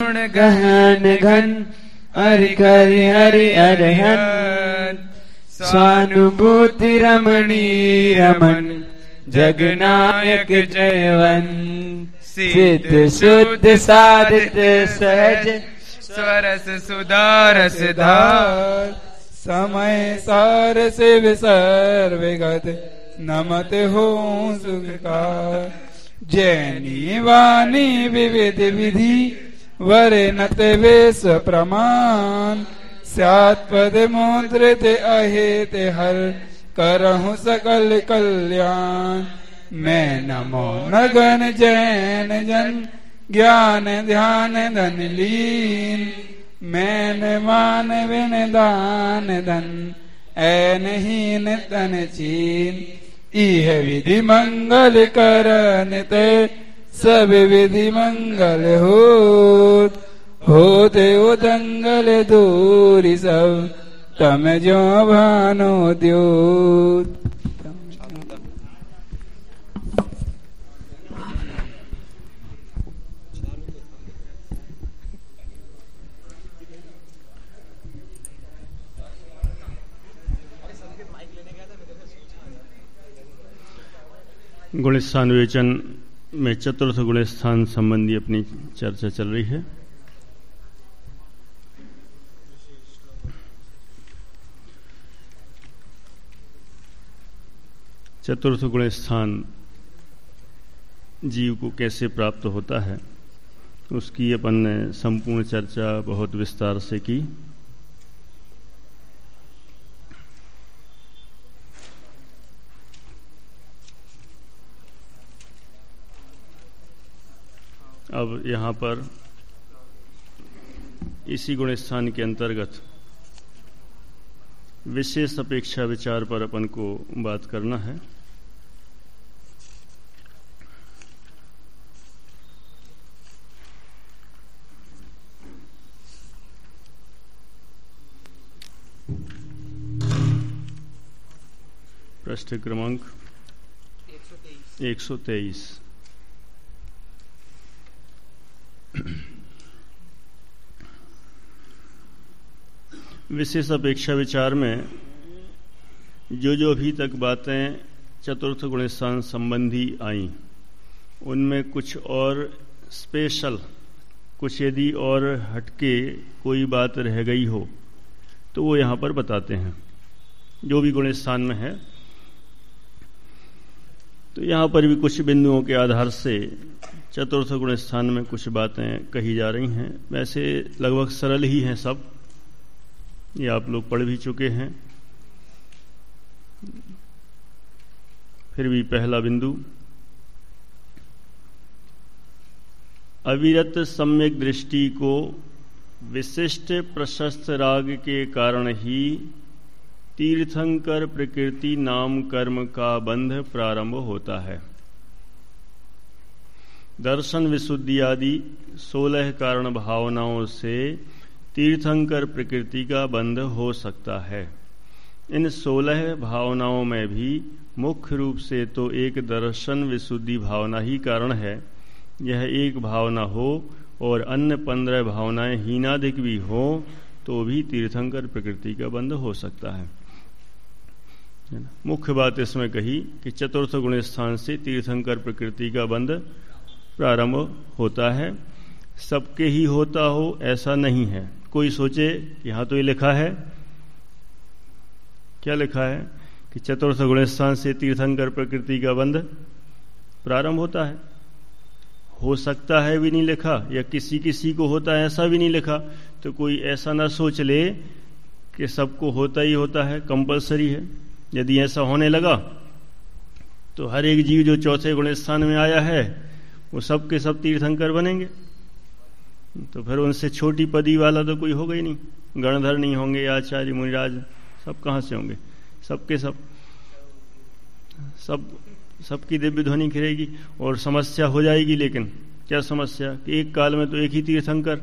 गुण गहन घन हरि हरि हरि अरहन स्वानुभूति रमणी रमन जगनायक जयवंत सिद्ध शुद्ध साधित सहज स्वरस सुधारस धार समय सार से विसर विगत नमते हो सुखकार जैनी वाणी विविध विधि वरे नते वेश प्रमाण स्यात् पद मुद्रित अहित हर करहु सकल कल्याण मैं नमो नगन जैन जन ज्ञान ध्यान धन लीन मैन मान विन दान धन ऐन हीन तन चीन इह विधि मंगल करन ते सब विधि मंगल होते उदंगल दूरी सब तम जो भानो द्योत। गुण स्थान विवेचन में चतुर्थ गुण स्थान संबंधी अपनी चर्चा चल रही है। चतुर्थ गुण स्थान जीव को कैसे प्राप्त होता है उसकी अपन ने संपूर्ण चर्चा बहुत विस्तार से की। अब यहाँ पर इसी गुण स्थान के अंतर्गत विशेष अपेक्षा विचार पर अपन को बात करना है। पृष्ठ क्रमांक 123। विशेष अपेक्षा विचार में जो अभी तक बातें चतुर्थ गुण स्थान संबंधी आई उनमें कुछ और स्पेशल, कुछ यदि और हटके कोई बात रह गई हो तो वो यहाँ पर बताते हैं जो भी गुण स्थान में है। तो यहाँ पर भी कुछ बिंदुओं के आधार से चतुर्थ गुण स्थान में कुछ बातें कही जा रही हैं। वैसे लगभग सरल ही हैं सब, ये आप लोग पढ़ भी चुके हैं। फिर भी पहला बिंदु, अविरत सम्यक दृष्टि को विशिष्ट प्रशस्त राग के कारण ही तीर्थंकर प्रकृति नाम कर्म का बंध प्रारंभ होता है। दर्शन विशुद्धि आदि 16 कारण भावनाओं से तीर्थंकर प्रकृति का बंध हो सकता है। इन 16 भावनाओं में भी मुख्य रूप से तो एक दर्शन विशुद्धि भावना ही कारण है। यह एक भावना हो और अन्य 15 भावनाएं हीनाधिक भी हो तो भी तीर्थंकर प्रकृति का बंध हो सकता है। मुख्य बात इसमें कही कि चतुर्थ गुण स्थान से तीर्थंकर प्रकृति का बंध प्रारंभ होता है। सबके ही होता हो ऐसा नहीं है। कोई सोचे यहाँ तो ये लिखा है, क्या लिखा है कि चतुर्थ गुण स्थान से तीर्थंकर प्रकृति का बंध प्रारंभ होता है। हो सकता है भी नहीं लिखा, या किसी किसी को होता है ऐसा भी नहीं लिखा। तो कोई ऐसा ना सोच ले कि सबको होता ही होता है, कंपलसरी है। यदि ऐसा होने लगा तो हर एक जीव जो चौथे गुण स्थान में आया है वो सब के सब तीर्थंकर बनेंगे। तो फिर उनसे छोटी पदी वाला तो कोई होगा ही नहीं। गणधर नहीं होंगे, आचार्य मुनिराज सब कहाँ से होंगे? सबके सबकी दिव्य ध्वनि खिलेगी और समस्या हो जाएगी। लेकिन क्या समस्या कि एक काल में तो एक ही तीर्थंकर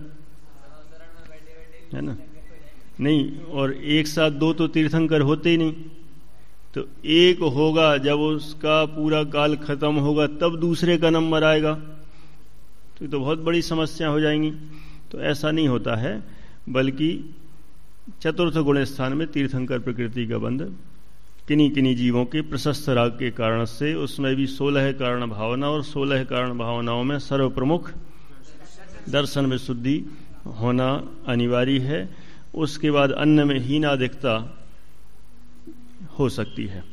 है ना, नहीं, और एक साथ दो तो तीर्थंकर होते ही नहीं। तो एक होगा, जब उसका पूरा काल खत्म होगा तब दूसरे का नंबर आएगा, तो बहुत बड़ी समस्या हो जाएंगी। तो ऐसा नहीं होता है, बल्कि चतुर्थ गुण स्थान में तीर्थंकर प्रकृति का बंध किन्हीं किन्हीं जीवों के प्रशस्त राग के कारण से, उसमें भी 16 कारण भावना, और 16 कारण भावनाओं में सर्वप्रमुख दर्शन में शुद्धि होना अनिवार्य है। उसके बाद अन्न में हीनाधिकता हो सकती है।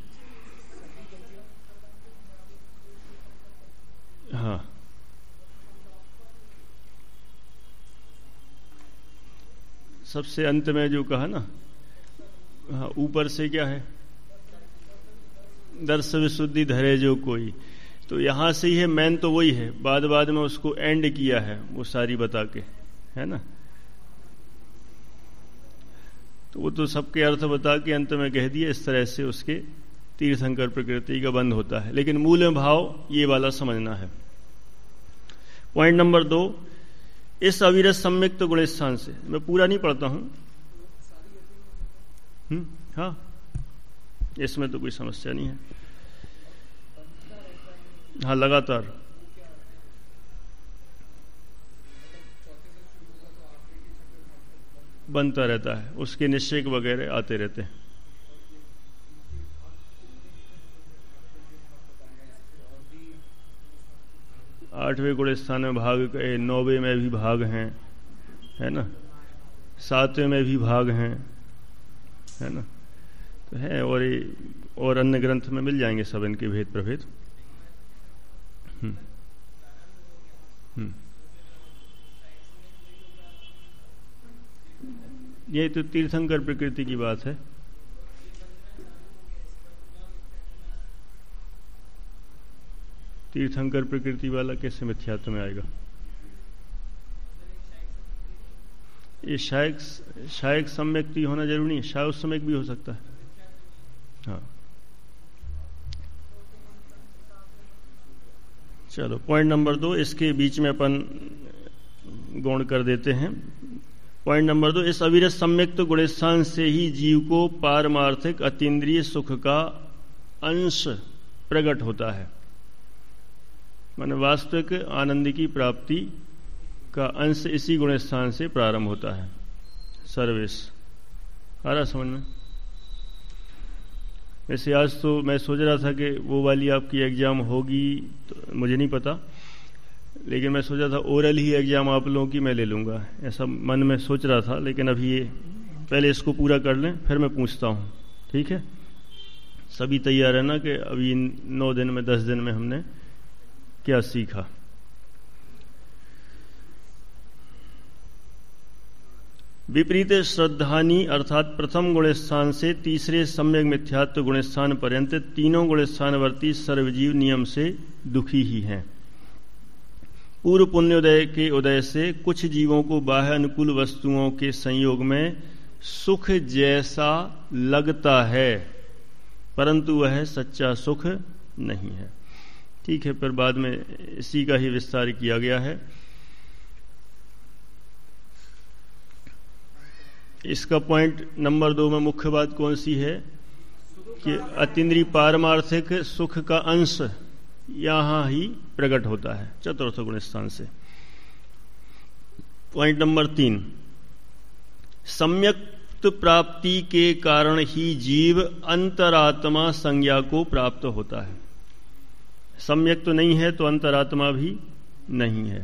हाँ, सबसे अंत में जो कहा ना, हाँ, ऊपर से क्या है, दर्श विशुद्धि धरे जो कोई, तो यहां से ही है, मेन तो वही है, बाद में उसको एंड किया है वो सारी बता के, है ना। तो वो तो सबके अर्थ बता के अंत में कह दिया, इस तरह से उसके तीर्थंकर प्रकृति का बंध होता है। लेकिन मूल भाव ये वाला समझना है। पॉइंट नंबर 2, इस अविरत सम्यक्त गुण स्थान से, मैं पूरा नहीं पढ़ता हूं, हाँ, इसमें तो कोई समस्या नहीं है। हाँ, लगातार बनता रहता है, उसके निश्चय वगैरह आते रहते हैं। आठवें गुण स्थान में भाग कहे, 9वें में भी भाग हैं, है ना, 7वें में भी भाग हैं, है ना, तो है। और अन्य ग्रंथ में मिल जाएंगे सब इनके भेद प्रभेद। ये तो तीर्थंकर प्रकृति की बात है। तीर्थंकर प्रकृति वाला कैसे मिथ्यात्व में आएगा? ये शायक सम्यक होना जरूरी नहीं, शायद सम्यक भी हो सकता है। हाँ, चलो पॉइंट नंबर 2, इसके बीच में अपन गौण कर देते हैं। पॉइंट नंबर 2, इस अविरत सम्यक्त गुणस्थान से ही जीव को पारमार्थिक अतीन्द्रिय सुख का अंश प्रकट होता है। माने वास्तविक आनंद की प्राप्ति का अंश इसी गुणस्थान से प्रारंभ होता है। सर्विस आ रहा समझ में? वैसे आज तो मैं सोच रहा था कि वो वाली आपकी एग्जाम होगी, तो मुझे नहीं पता, लेकिन मैं सोचा था ओरल ही एग्जाम आप लोगों की मैं ले लूंगा, ऐसा मन में सोच रहा था। लेकिन अभी ये पहले इसको पूरा कर लें, फिर मैं पूछता हूं, ठीक है? सभी तैयार है ना कि अभी 9 दिन में 10 दिन में हमने क्या सीखा? विपरीत श्रद्धानी अर्थात प्रथम गुणस्थान से तीसरे सम्यक मिथ्यात्व गुणस्थान पर्यंत तीनों गुणस्थानवर्ती सर्वजीव नियम से दुखी ही हैं। पूर्व पुण्योदय के उदय से कुछ जीवों को बाह्य अनुकूल वस्तुओं के संयोग में सुख जैसा लगता है, परंतु वह सच्चा सुख नहीं है। ठीक है, फिर बाद में इसी का ही विस्तार किया गया है। इसका पॉइंट नंबर 2 में मुख्य बात कौन सी है कि अतीन्द्रिय पारमार्थिक सुख का अंश यहां ही प्रकट होता है चतुर्थ गुण स्थान से। पॉइंट नंबर 3, सम्यक प्राप्ति के कारण ही जीव अंतरात्मा संज्ञा को प्राप्त होता है। सम्यक तो नहीं है तो अंतरात्मा भी नहीं है।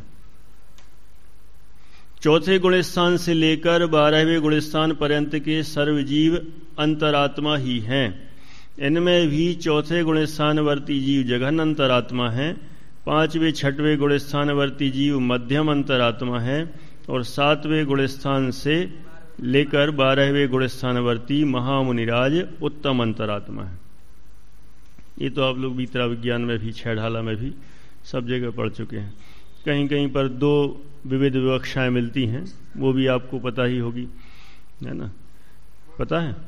चौथे गुणस्थान से लेकर 12वें गुणस्थान पर्यंत के सर्वजीव अंतरात्मा ही हैं। इनमें भी चौथे गुणस्थानवर्ती जीव जघन अंतरात्मा हैं, 5वें 6वें गुणस्थानवर्ती जीव मध्यम अंतरात्मा हैं, और 7वें गुणस्थान से लेकर 12वें गुणस्थानवर्ती महामुनिराज उत्तम अंतरात्मा है। ये तो आप लोग बीतरा विज्ञान में भी, छेड़ाला में भी सब जगह पढ़ चुके हैं। कहीं कहीं पर 2 विविध विवक्षाएं मिलती हैं, वो भी आपको पता ही होगी, है ना? पता है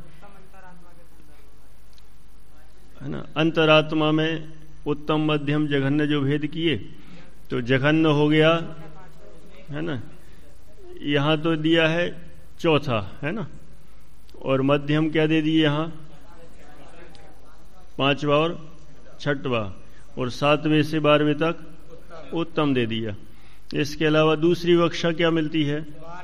ना? अंतरात्मा में उत्तम मध्यम जघन्य जो भेद किए, तो जघन्य हो गया, है ना, यहां तो दिया है चौथा, है ना, और मध्यम क्या दे दिए यहां 5वां और 6वां, और 7वें से 12वें तक उत्तम दे दिया। इसके अलावा दूसरी विवक्षा क्या मिलती है?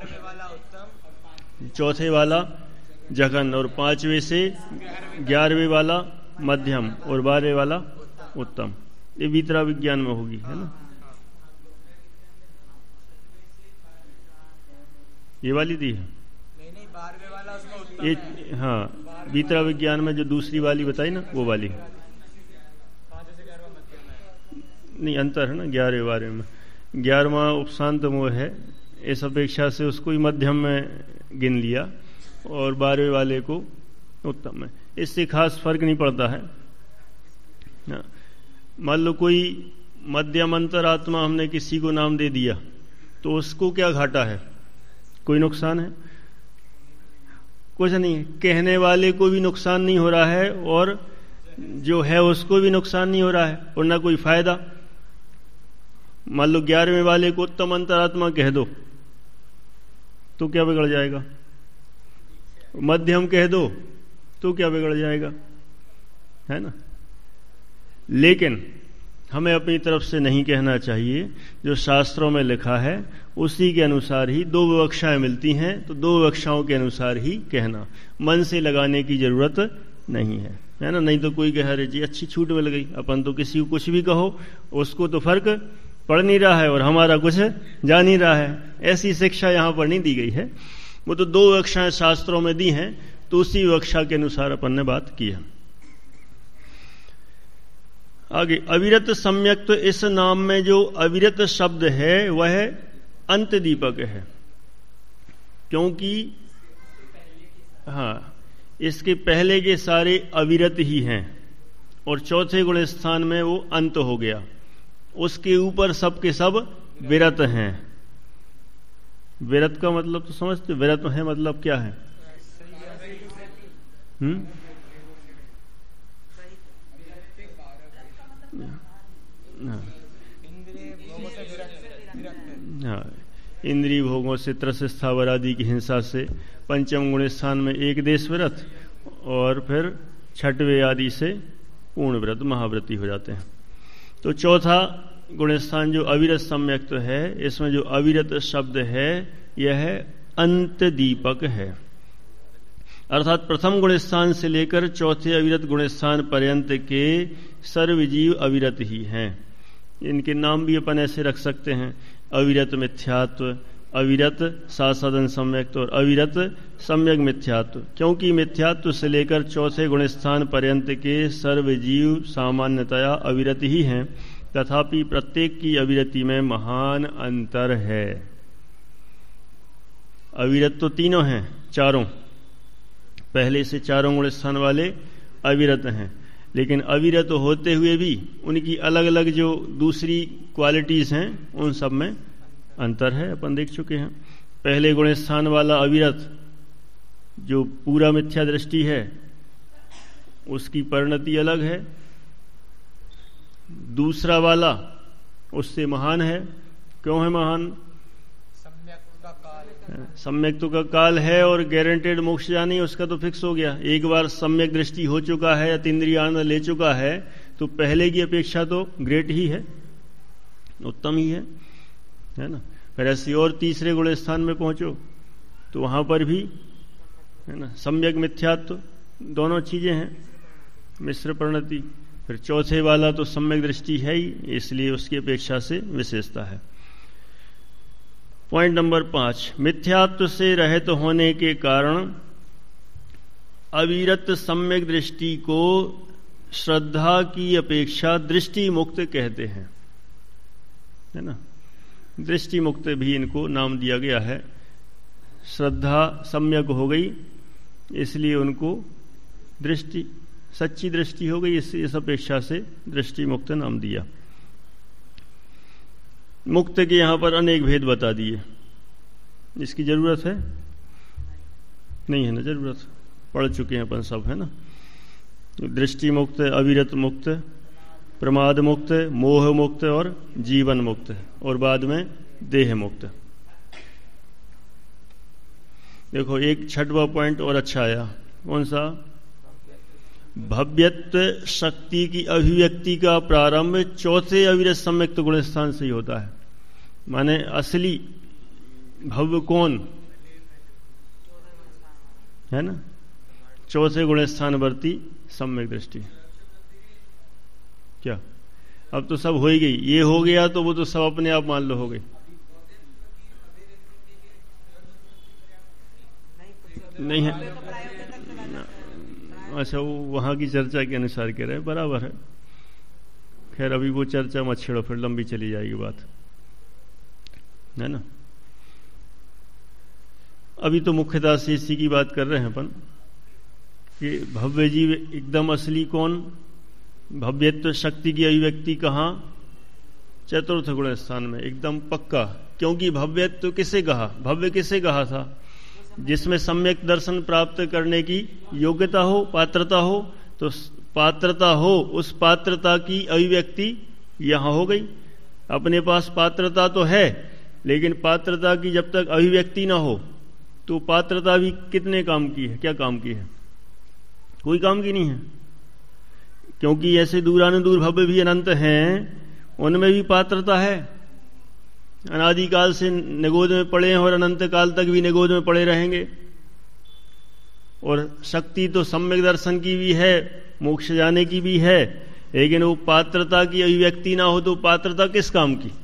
चौथे वाला जघन, और 5वें से 11वें वाला मध्यम, और 12वें वाला उत्तम। ये वितरा विज्ञान में होगी, है ना? ये वाली दी है? नहीं, 12वें वाला उसमें उत्तम ये, हाँ, वितरा विज्ञान में जो दूसरी वाली बताई ना, वो वाली। 5 से 11वां मध्यम है। नहीं, अंतर है ना 11वें 12वें में। 11वां उपशांत मोह है, इस अपेक्षा से उसको ही मध्यम में गिन लिया, और 12वें वाले को उत्तम में। इससे खास फर्क नहीं पड़ता है। मान लो कोई मध्यम अंतरात्मा हमने किसी को नाम दे दिया, तो उसको क्या घाटा है? कोई नुकसान है? कुछ नहीं। कहने वाले को भी नुकसान नहीं हो रहा है, और जो है उसको भी नुकसान नहीं हो रहा है, और ना कोई फायदा। मान लो 11वें वाले को उत्तम अंतरात्मा कह दो, तो क्या बिगड़ जाएगा? मध्यम कह दो तो क्या बिगड़ जाएगा, है ना? लेकिन हमें अपनी तरफ से नहीं कहना चाहिए। जो शास्त्रों में लिखा है उसी के अनुसार ही 2 विवक्षाएं मिलती हैं, तो 2 विवक्षाओं के अनुसार ही कहना। मन से लगाने की जरूरत नहीं है ना? नहीं तो कोई कह रहे जी अच्छी छूट मिल गई, अपन तो किसी को कुछ भी कहो, उसको तो फर्क पड़ नहीं रहा है, और हमारा कुछ जा नहीं रहा है। ऐसी शिक्षा यहां पर नहीं दी गई है। वो तो 2 विवक्षाएं शास्त्रों में दी हैं, तो उसी विवक्षा के अनुसार अपन ने बात की है। आगे, अविरत सम्यक। तो इस नाम में जो अविरत शब्द है वह अंत दीपक है, क्योंकि हाँ, इसके पहले के सारे अविरत ही हैं, और चौथे गुण स्थान में वो अंत हो गया। उसके ऊपर सब के सब विरत हैं। विरत का मतलब तो समझते? विरत है मतलब क्या है? हाँ, इंद्रिय भोगों से, त्रस, स्थावर आदि की हिंसा से। पंचम गुण स्थान में एक देश व्रत, और फिर 6वें आदि से पूर्ण व्रत, महाव्रती हो जाते हैं। तो चौथा गुण स्थान जो अविरत सम्यक्त है, इसमें जो अविरत शब्द है यह अंत दीपक है। अर्थात प्रथम गुण स्थान से लेकर चौथे अविरत गुण स्थान पर्यंत के सर्वजीव अविरत ही हैं। इनके नाम भी अपन ऐसे रख सकते हैं: अविरत मिथ्यात्व, अविरत साधन सम्यक्त, और अविरत सम्यक मिथ्यात्व। क्योंकि मिथ्यात्व से लेकर चौथे गुण स्थान पर्यंत के सर्वजीव सामान्यतया अविरत ही हैं, तथापि प्रत्येक की अविरति में महान अंतर है। अविरत तो तीनों हैं, चारों पहले से चारों गुण स्थान वाले अविरत हैं, लेकिन अविरत होते हुए भी उनकी अलग अलग जो दूसरी क्वालिटीज हैं उन सब में अंतर है, अपन देख चुके हैं। पहले गुण स्थान वाला अविरत जो पूरा मिथ्या दृष्टि है उसकी परिणति अलग है, दूसरा वाला उससे महान है। क्यों है महान? सम्यक्त्व का काल है, और गारंटेड मोक्ष जानी उसका तो फिक्स हो गया। एक बार सम्यक दृष्टि हो चुका है, अतीन्द्रिय आनंद ले चुका है, तो पहले की अपेक्षा तो ग्रेट ही है, उत्तम ही है ना? फिर ऐसे और तीसरे गुण स्थान में पहुंचो तो वहां पर भी है ना सम्यक मिथ्यात्व, दोनों चीजें हैं, मिश्र परिणति। फिर चौथे वाला तो सम्यक दृष्टि है ही, इसलिए उसकी अपेक्षा से विशेषता है। पॉइंट नंबर 5, मिथ्यात्व से रहित होने के कारण अविरत सम्यक दृष्टि को श्रद्धा की अपेक्षा दृष्टि मुक्त कहते हैं, है ना? दृष्टि मुक्त भी इनको नाम दिया गया है। श्रद्धा सम्यक हो गई इसलिए उनको दृष्टि, सच्ची दृष्टि हो गई, इस अपेक्षा से दृष्टि मुक्त नाम दिया। मुक्त के यहां पर अनेक भेद बता दिए। इसकी जरूरत है? नहीं है ना जरूरत, पढ़ चुके हैं अपन सब, है ना? दृष्टि मुक्त, अविरत मुक्त, प्रमाद मुक्त, मोह मुक्त और जीवन मुक्त, और बाद में देह मुक्त। देखो एक 6वां पॉइंट और अच्छा आया, कौन सा? भव्यत्व शक्ति की अभिव्यक्ति का प्रारंभ चौथे अविरत सम्यक्त गुण स्थान से ही होता है। माने असली भव्य कौन है ना, चौथे गुण स्थानवर्ती सम्यक दृष्टि। क्या अब तो सब हो ही गई, ये हो गया तो वो तो सब अपने आप मान लो हो गई। नहीं है, अच्छा वो वहां की चर्चा के अनुसार कह रहे हैं, बराबर है। खैर अभी वो चर्चा मत छेड़ो, फिर लंबी चली जाएगी बात, है ना। अभी तो मुख्यतः से इसी की बात कर रहे हैं अपन कि भव्य जीव एकदम असली कौन, भव्यत्व शक्ति की अभिव्यक्ति कहाँ, चतुर्थ गुण स्थान में एकदम पक्का। क्योंकि भव्यत्व किसे कहा, भव्य किसे कहा था, जिसमें सम्यक दर्शन प्राप्त करने की योग्यता हो, पात्रता हो। तो पात्रता हो, उस पात्रता की अभिव्यक्ति यहां हो गई। अपने पास पात्रता तो है, लेकिन पात्रता की जब तक अभिव्यक्ति ना हो तो पात्रता भी कितने काम की है, क्या काम की है, कोई काम की नहीं है। क्योंकि ऐसे दूरानुदूर भव्य भी अनंत हैं, उनमें भी पात्रता है। अनादिकाल से निगोद में पड़े हैं और अनंत काल तक भी निगोद में पड़े रहेंगे। और शक्ति तो सम्यक दर्शन की भी है, मोक्ष जाने की भी है, लेकिन वो पात्रता की अभिव्यक्ति ना हो तो पात्रता किस काम की।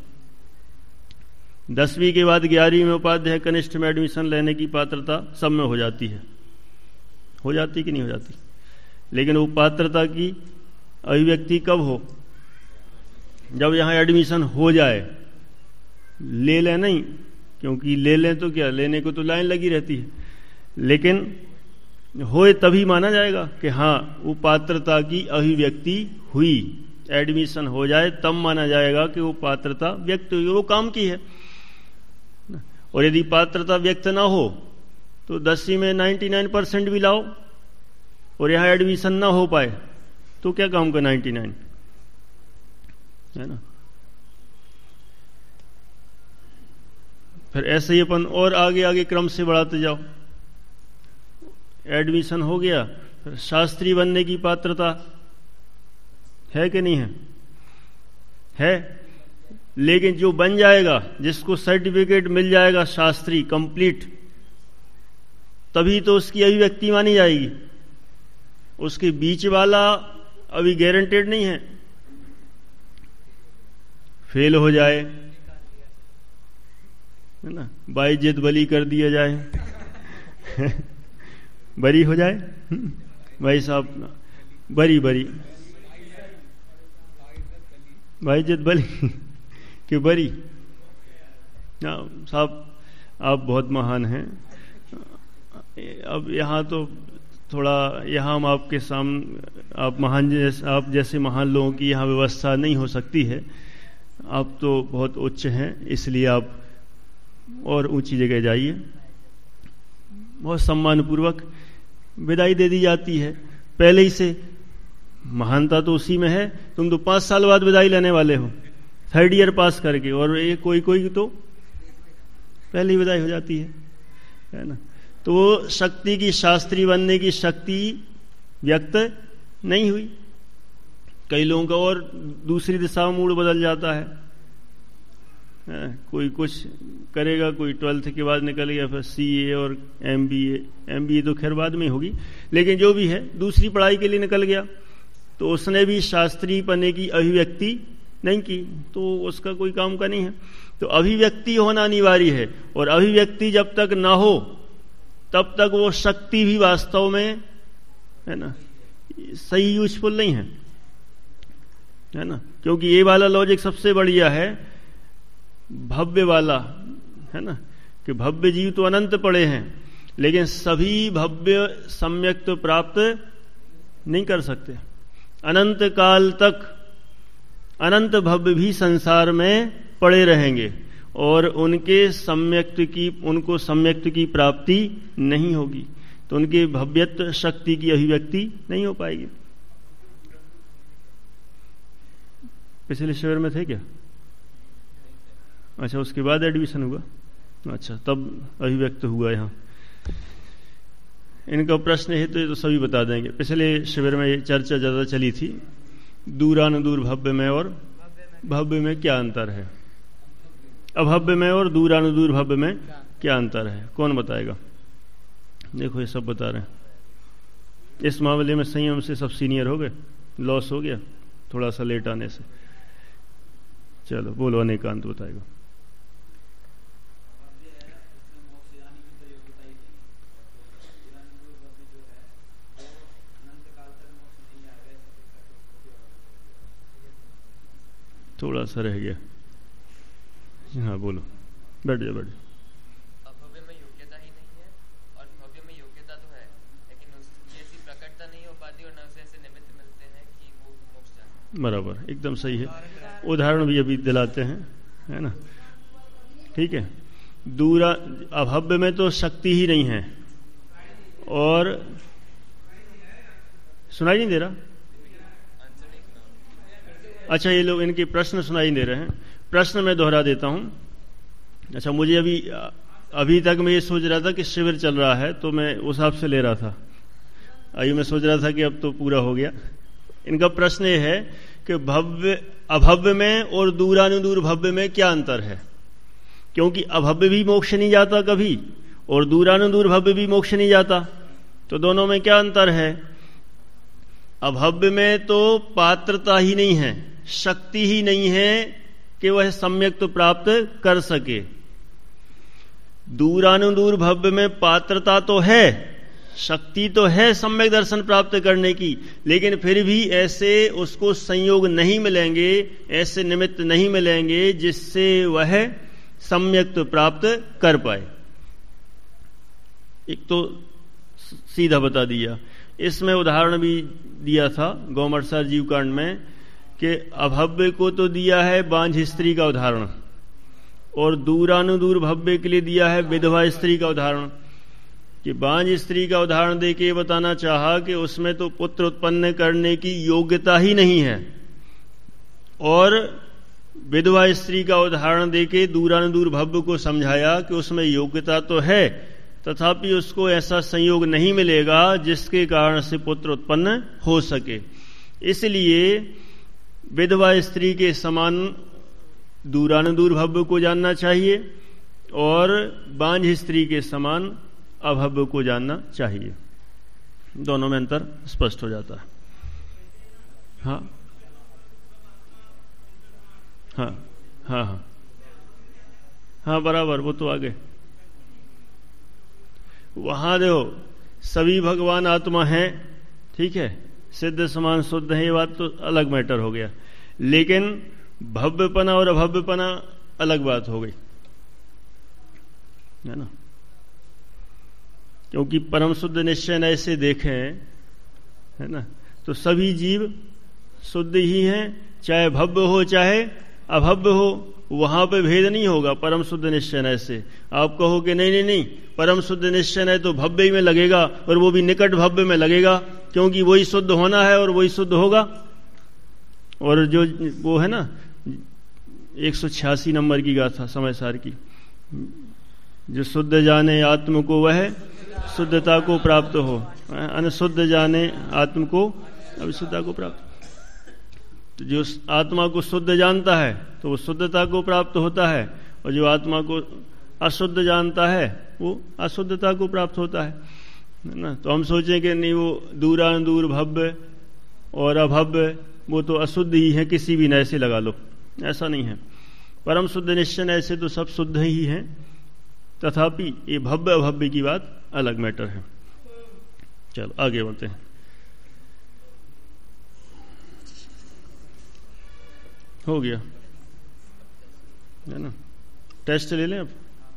10वीं के बाद 11वीं में उपाध्याय कनिष्ठ में एडमिशन लेने की पात्रता सब में हो जाती है, हो जाती कि नहीं हो जाती। लेकिन वो पात्रता की अभिव्यक्ति कब हो, जब यहां एडमिशन हो जाए। ले लें नहीं, क्योंकि ले लें तो क्या, लेने को तो लाइन लगी रहती है, लेकिन होए तभी माना जाएगा कि हाँ वो पात्रता की अभिव्यक्ति हुई। एडमिशन हो जाए तब माना जाएगा कि वो पात्रता व्यक्त हुई, वो काम की है। और यदि पात्रता व्यक्त ना हो तो 10वीं में 99% भी लाओ और यहां एडमिशन ना हो पाए तो क्या काम का 99, है ना। फिर ऐसे ही अपन और आगे आगे क्रम से बढ़ाते जाओ। एडमिशन हो गया, फिर शास्त्री बनने की पात्रता है कि नहीं है, है। लेकिन जो बन जाएगा, जिसको सर्टिफिकेट मिल जाएगा शास्त्री कंप्लीट, तभी तो उसकी अभिव्यक्ति मानी जाएगी। उसके बीच वाला अभी गारंटेड नहीं है, फेल हो जाए, है ना, बाइज्जत बली कर दिया जाए बरी हो जाए भाई साहब, बरी बाइज्जत बली कि बरी। साहब आप बहुत महान हैं। अब यहाँ तो थोड़ा, यहाँ हम आपके सामने, आप जैसे महान लोगों की यहाँ व्यवस्था नहीं हो सकती है। आप तो बहुत उच्च हैं, इसलिए आप और ऊंची जगह जाइए। बहुत सम्मानपूर्वक विदाई दे दी जाती है पहले ही से। महानता तो उसी में है। तुम तो 5 साल बाद विदाई लेने वाले हो, 3rd ईयर पास करके, और ये कोई तो पहले ही विदाई हो जाती है ना। तो शक्ति की, शास्त्री बनने की शक्ति व्यक्त नहीं हुई। कई लोगों का और दूसरी दिशा में मूड बदल जाता है। कोई कुछ करेगा, कोई 12th के बाद निकल गया, फिर CA और MBA तो खैर बाद में होगी, लेकिन जो भी है दूसरी पढ़ाई के लिए निकल गया, तो उसने भी शास्त्री बनने की अभिव्यक्ति नहीं की, तो उसका कोई काम का नहीं है। तो अभिव्यक्ति होना अनिवार्य है, और अभिव्यक्ति जब तक ना हो तब तक वो शक्ति भी वास्तव में, है ना, सही यूजफुल नहीं है ना। क्योंकि ये वाला लॉजिक सबसे बढ़िया है, भव्य वाला, है ना, कि भव्य जीव तो अनंत पड़े हैं, लेकिन सभी भव्य सम्यक तो प्राप्त नहीं कर सकते। अनंत काल तक अनंत भव्य भी संसार में पड़े रहेंगे और उनको सम्यक्त की प्राप्ति नहीं होगी, तो उनके भव्यत्व शक्ति की अभिव्यक्ति नहीं हो पाएगी। पिछले शिविर में थे क्या? अच्छा, उसके बाद एडमिशन हुआ। अच्छा, तब अभिव्यक्त हुआ। यहाँ इनका प्रश्न है तो सभी बता देंगे। पिछले शिविर में ये चर्चा ज्यादा चली थी, दूरानुदूर भव्य में और भव्य में क्या अंतर है। अभव्य में और दूरानुदूर भव्य में क्या अंतर है? कौन बताएगा? देखो ये सब बता रहे हैं। इस मामले में संयम से सब सीनियर हो गए, लॉस हो गया थोड़ा सा लेट आने से। चलो बोलो, अनेकांत बताएगा। थोड़ा सा रह गया। हाँ बोलो, बैठ जाओ बैठ जाओ। अभव्य में योग्यता ही नहीं है और भव्य में योग्यता तो है, लेकिन उसकी ऐसी प्रकटता नहीं हो पाती और न उसे ऐसे निमित्त मिलते हैं कि वो मोक्ष जाए। बराबर, एकदम सही है। उदाहरण भी अभी दिलाते हैं, है ना? ठीक है। अभव्य में तो शक्ति ही नहीं है, और सुनाई नहीं दे रहा? अच्छा, ये लोग इनके प्रश्न सुनाई दे रहे हैं। प्रश्न मैं दोहरा देता हूं। अच्छा, मुझे अभी तक मैं ये सोच रहा था कि शिविर चल रहा है, तो मैं उस हिसाब से ले रहा था। अभी मैं सोच रहा था कि अब तो पूरा हो गया। इनका प्रश्न ये है कि अभव्य में और दूरानुदूर भव्य में क्या अंतर है? क्योंकि अभव्य भी मोक्ष नहीं जाता कभी, और दूरानुदूर भव्य भी मोक्ष नहीं जाता, तो दोनों में क्या अंतर है? अभव्य में तो पात्रता ही नहीं है, शक्ति ही नहीं है कि वह सम्यक तो प्राप्त कर सके। दूरानुदूर भव्य में पात्रता तो है, शक्ति तो है सम्यक दर्शन प्राप्त करने की, लेकिन फिर भी ऐसे उसको संयोग नहीं मिलेंगे, ऐसे निमित्त नहीं मिलेंगे जिससे वह सम्यक तो प्राप्त कर पाए। एक तो सीधा बता दिया। इसमें उदाहरण भी दिया था गौमरसार जीव कांड में कि अभव्य को तो दिया है बांझ स्त्री का उदाहरण, और दूरानुदूर भव्य के लिए दिया है विधवा स्त्री का उदाहरण। कि बांझ स्त्री का उदाहरण देके ये बताना चाहा कि उसमें तो पुत्र उत्पन्न करने की योग्यता ही नहीं है, और विधवा स्त्री का उदाहरण देके दूरानुदूर भव्य को समझाया कि उसमें योग्यता तो है, तथापि उसको ऐसा संयोग नहीं मिलेगा जिसके कारण से पुत्र उत्पन्न हो सके। इसलिए विधवा स्त्री के समान दूरानुदूर भव्य को जानना चाहिए, और बांझ स्त्री के समान अभव्य को जानना चाहिए। दोनों में अंतर स्पष्ट हो जाता है। हाँ हाँ हाँ हाँ हाँ, बराबर, वो तो आगे वहां देखो सभी भगवान आत्मा हैं, ठीक है, सिद्ध समान शुद्ध है, ये बात तो अलग मैटर हो गया। लेकिन भव्यपना और अभव्यपना अलग बात हो गई, है ना? क्योंकि परम शुद्ध निश्चय ऐसे देखें, है ना, तो सभी जीव शुद्ध ही हैं, चाहे भव्य हो चाहे अभव्य हो, वहां पे भेद नहीं होगा। परम शुद्ध निश्चय से आप कहो कि नहीं नहीं नहीं, परम शुद्ध निश्चय तो भव्य ही में लगेगा, और वो भी निकट भव्य में लगेगा, क्योंकि वही शुद्ध होना है और वही शुद्ध होगा। और जो वो है ना 186 नंबर की गाथा समय सार की, जो शुद्ध जाने आत्म को वह शुद्धता को प्राप्त हो, अनशुद्ध जाने आत्म को अविशुद्धता को प्राप्त। तो जो आत्मा को शुद्ध जानता है तो वो शुद्धता को प्राप्त होता है, और जो आत्मा को अशुद्ध जानता है वो अशुद्धता को प्राप्त होता है ना? तो हम सोचें कि नहीं, वो दूरानुदूर भव्य और अभव्य वो तो अशुद्ध ही है, किसी भी नए से लगा लो, ऐसा नहीं है। परम शुद्ध निश्चय ऐसे तो सब शुद्ध ही हैं, तथापि ये भव्य अभव्य की बात अलग मैटर है। चलो आगे बढ़ते हैं। हो गया, है ना? टेस्ट ले लें अब।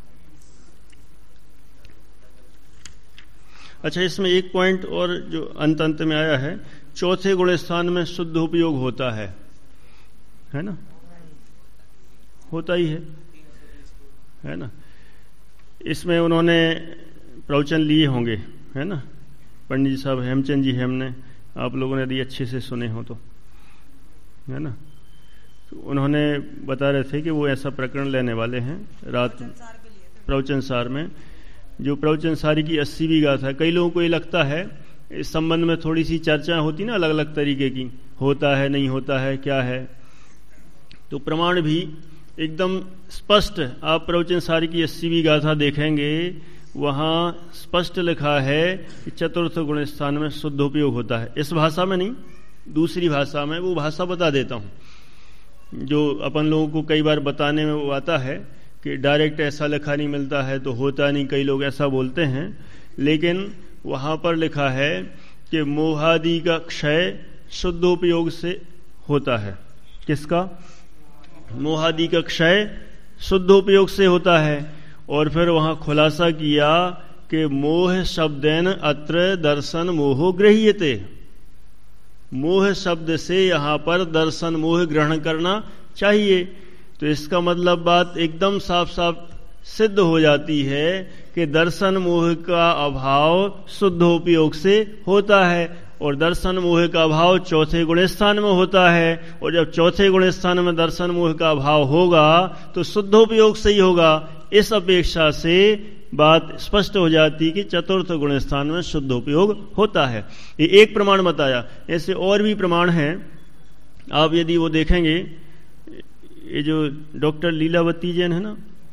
अच्छा, इसमें एक पॉइंट और जो अंत में आया है, चौथे गुण स्थान में शुद्ध उपयोग होता है ना? होता ही है ना? इसमें उन्होंने प्रवचन लिए होंगे, है ना? पंडित जी साहब हेमचंद जी हमने आप लोगों ने यदि अच्छे से सुने हो तो, है ना? तो उन्होंने बता रहे थे कि वो ऐसा प्रकरण लेने वाले हैं रात प्रवचन सार में, जो प्रवचन सारी की 80वीं गाथा। कई लोगों को ये लगता है, इस संबंध में थोड़ी सी चर्चा होती ना, अलग अलग तरीके की, होता है नहीं होता है क्या है, तो प्रमाण भी एकदम स्पष्ट, आप प्रवचन सार की 80वीं गाथा देखेंगे, वहां स्पष्ट लिखा है कि चतुर्थ गुण स्थान में शुद्धोपयोग होता है। इस भाषा में नहीं, दूसरी भाषा में, वो भाषा बता देता हूं जो अपन लोगों को कई बार बताने में वो आता है कि डायरेक्ट ऐसा लिखा नहीं मिलता है तो होता नहीं, कई लोग ऐसा बोलते हैं। लेकिन वहां पर लिखा है कि मोहादि का क्षय शुद्धोपयोग से होता है। किसका? मोहादि का क्षय शुद्धोपयोग से होता है। और फिर वहां खुलासा किया कि मोह शब्देन अत्र दर्शन मोहो गृह्यते। मोह शब्द से यहां पर दर्शन मोह ग्रहण करना चाहिए। तो इसका मतलब बात एकदम साफ साफ सिद्ध हो जाती है कि दर्शन मोह का अभाव शुद्धोपयोग से होता है, और दर्शन मोह का अभाव चौथे गुण स्थान में होता है। और जब चौथे गुण स्थान में दर्शन मोह का अभाव होगा तो शुद्धोपयोग से ही होगा। इस अपेक्षा से बात स्पष्ट हो जाती कि चतुर्थ गुण स्थान में शुद्धोपयोग होता है। ये एक प्रमाण बताया, ऐसे और भी प्रमाण हैं। आप यदि वो देखेंगे, ये जो डॉक्टर लीलावती जैन है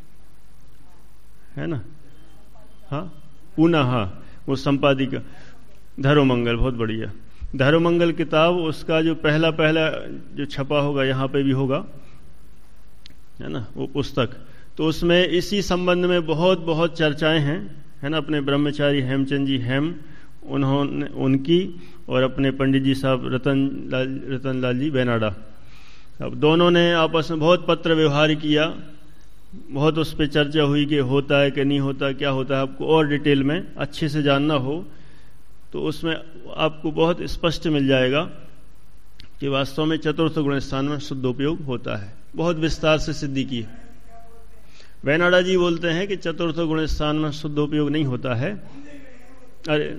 ना, हाँ पूना, हाँ, वो संपादिका धर्ममंगल, बहुत बढ़िया धर्ममंगल किताब, उसका जो पहला जो छपा होगा, यहाँ पे भी होगा, है ना, वो पुस्तक, तो उसमें इसी संबंध में बहुत बहुत चर्चाएं हैं, है ना। अपने ब्रह्मचारी हेमचंद जी हेम, उन्होंने उनकी, और अपने पंडित जी साहब रतन लाल जी बेनाडा, अब दोनों ने आपस में बहुत पत्र व्यवहार किया, बहुत उस पर चर्चा हुई कि होता है कि नहीं होता, क्या होता है। आपको और डिटेल में अच्छे से जानना हो तो उसमें आपको बहुत स्पष्ट मिल जाएगा कि वास्तव में चतुर्थ गुण स्थान में शुद्धोपयोग होता है। बहुत विस्तार से सिद्धि की। बेनाडा जी बोलते हैं कि चतुर्थ गुण स्थान में शुद्धोपयोग नहीं होता है। अरे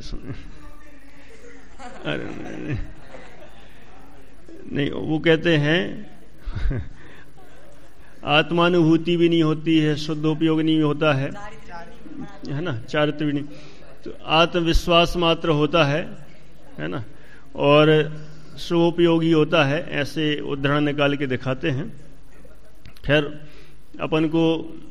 नहीं, वो कहते हैं आत्मानुभूति भी नहीं होती है, शुद्धोपयोग नहीं होता है ना, चारित्र भी नहीं, तो आत्मविश्वास मात्र होता है ना, और शुभोपयोगी होता है। ऐसे उदाहरण निकाल के दिखाते हैं। खैर अपन को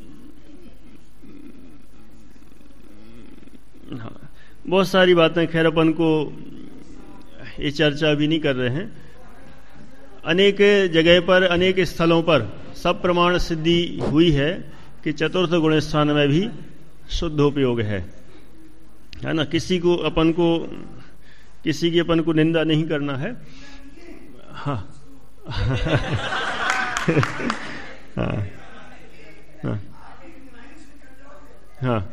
बहुत सारी बातें, खैर अपन को ये चर्चा भी नहीं कर रहे हैं। अनेक जगह पर, अनेक स्थलों पर सब प्रमाण सिद्धि हुई है कि चतुर्थ गुण स्थान में भी शुद्धोपयोग है ना। किसी की अपन को निंदा नहीं करना है। हाँ हाँ हाँ हाँ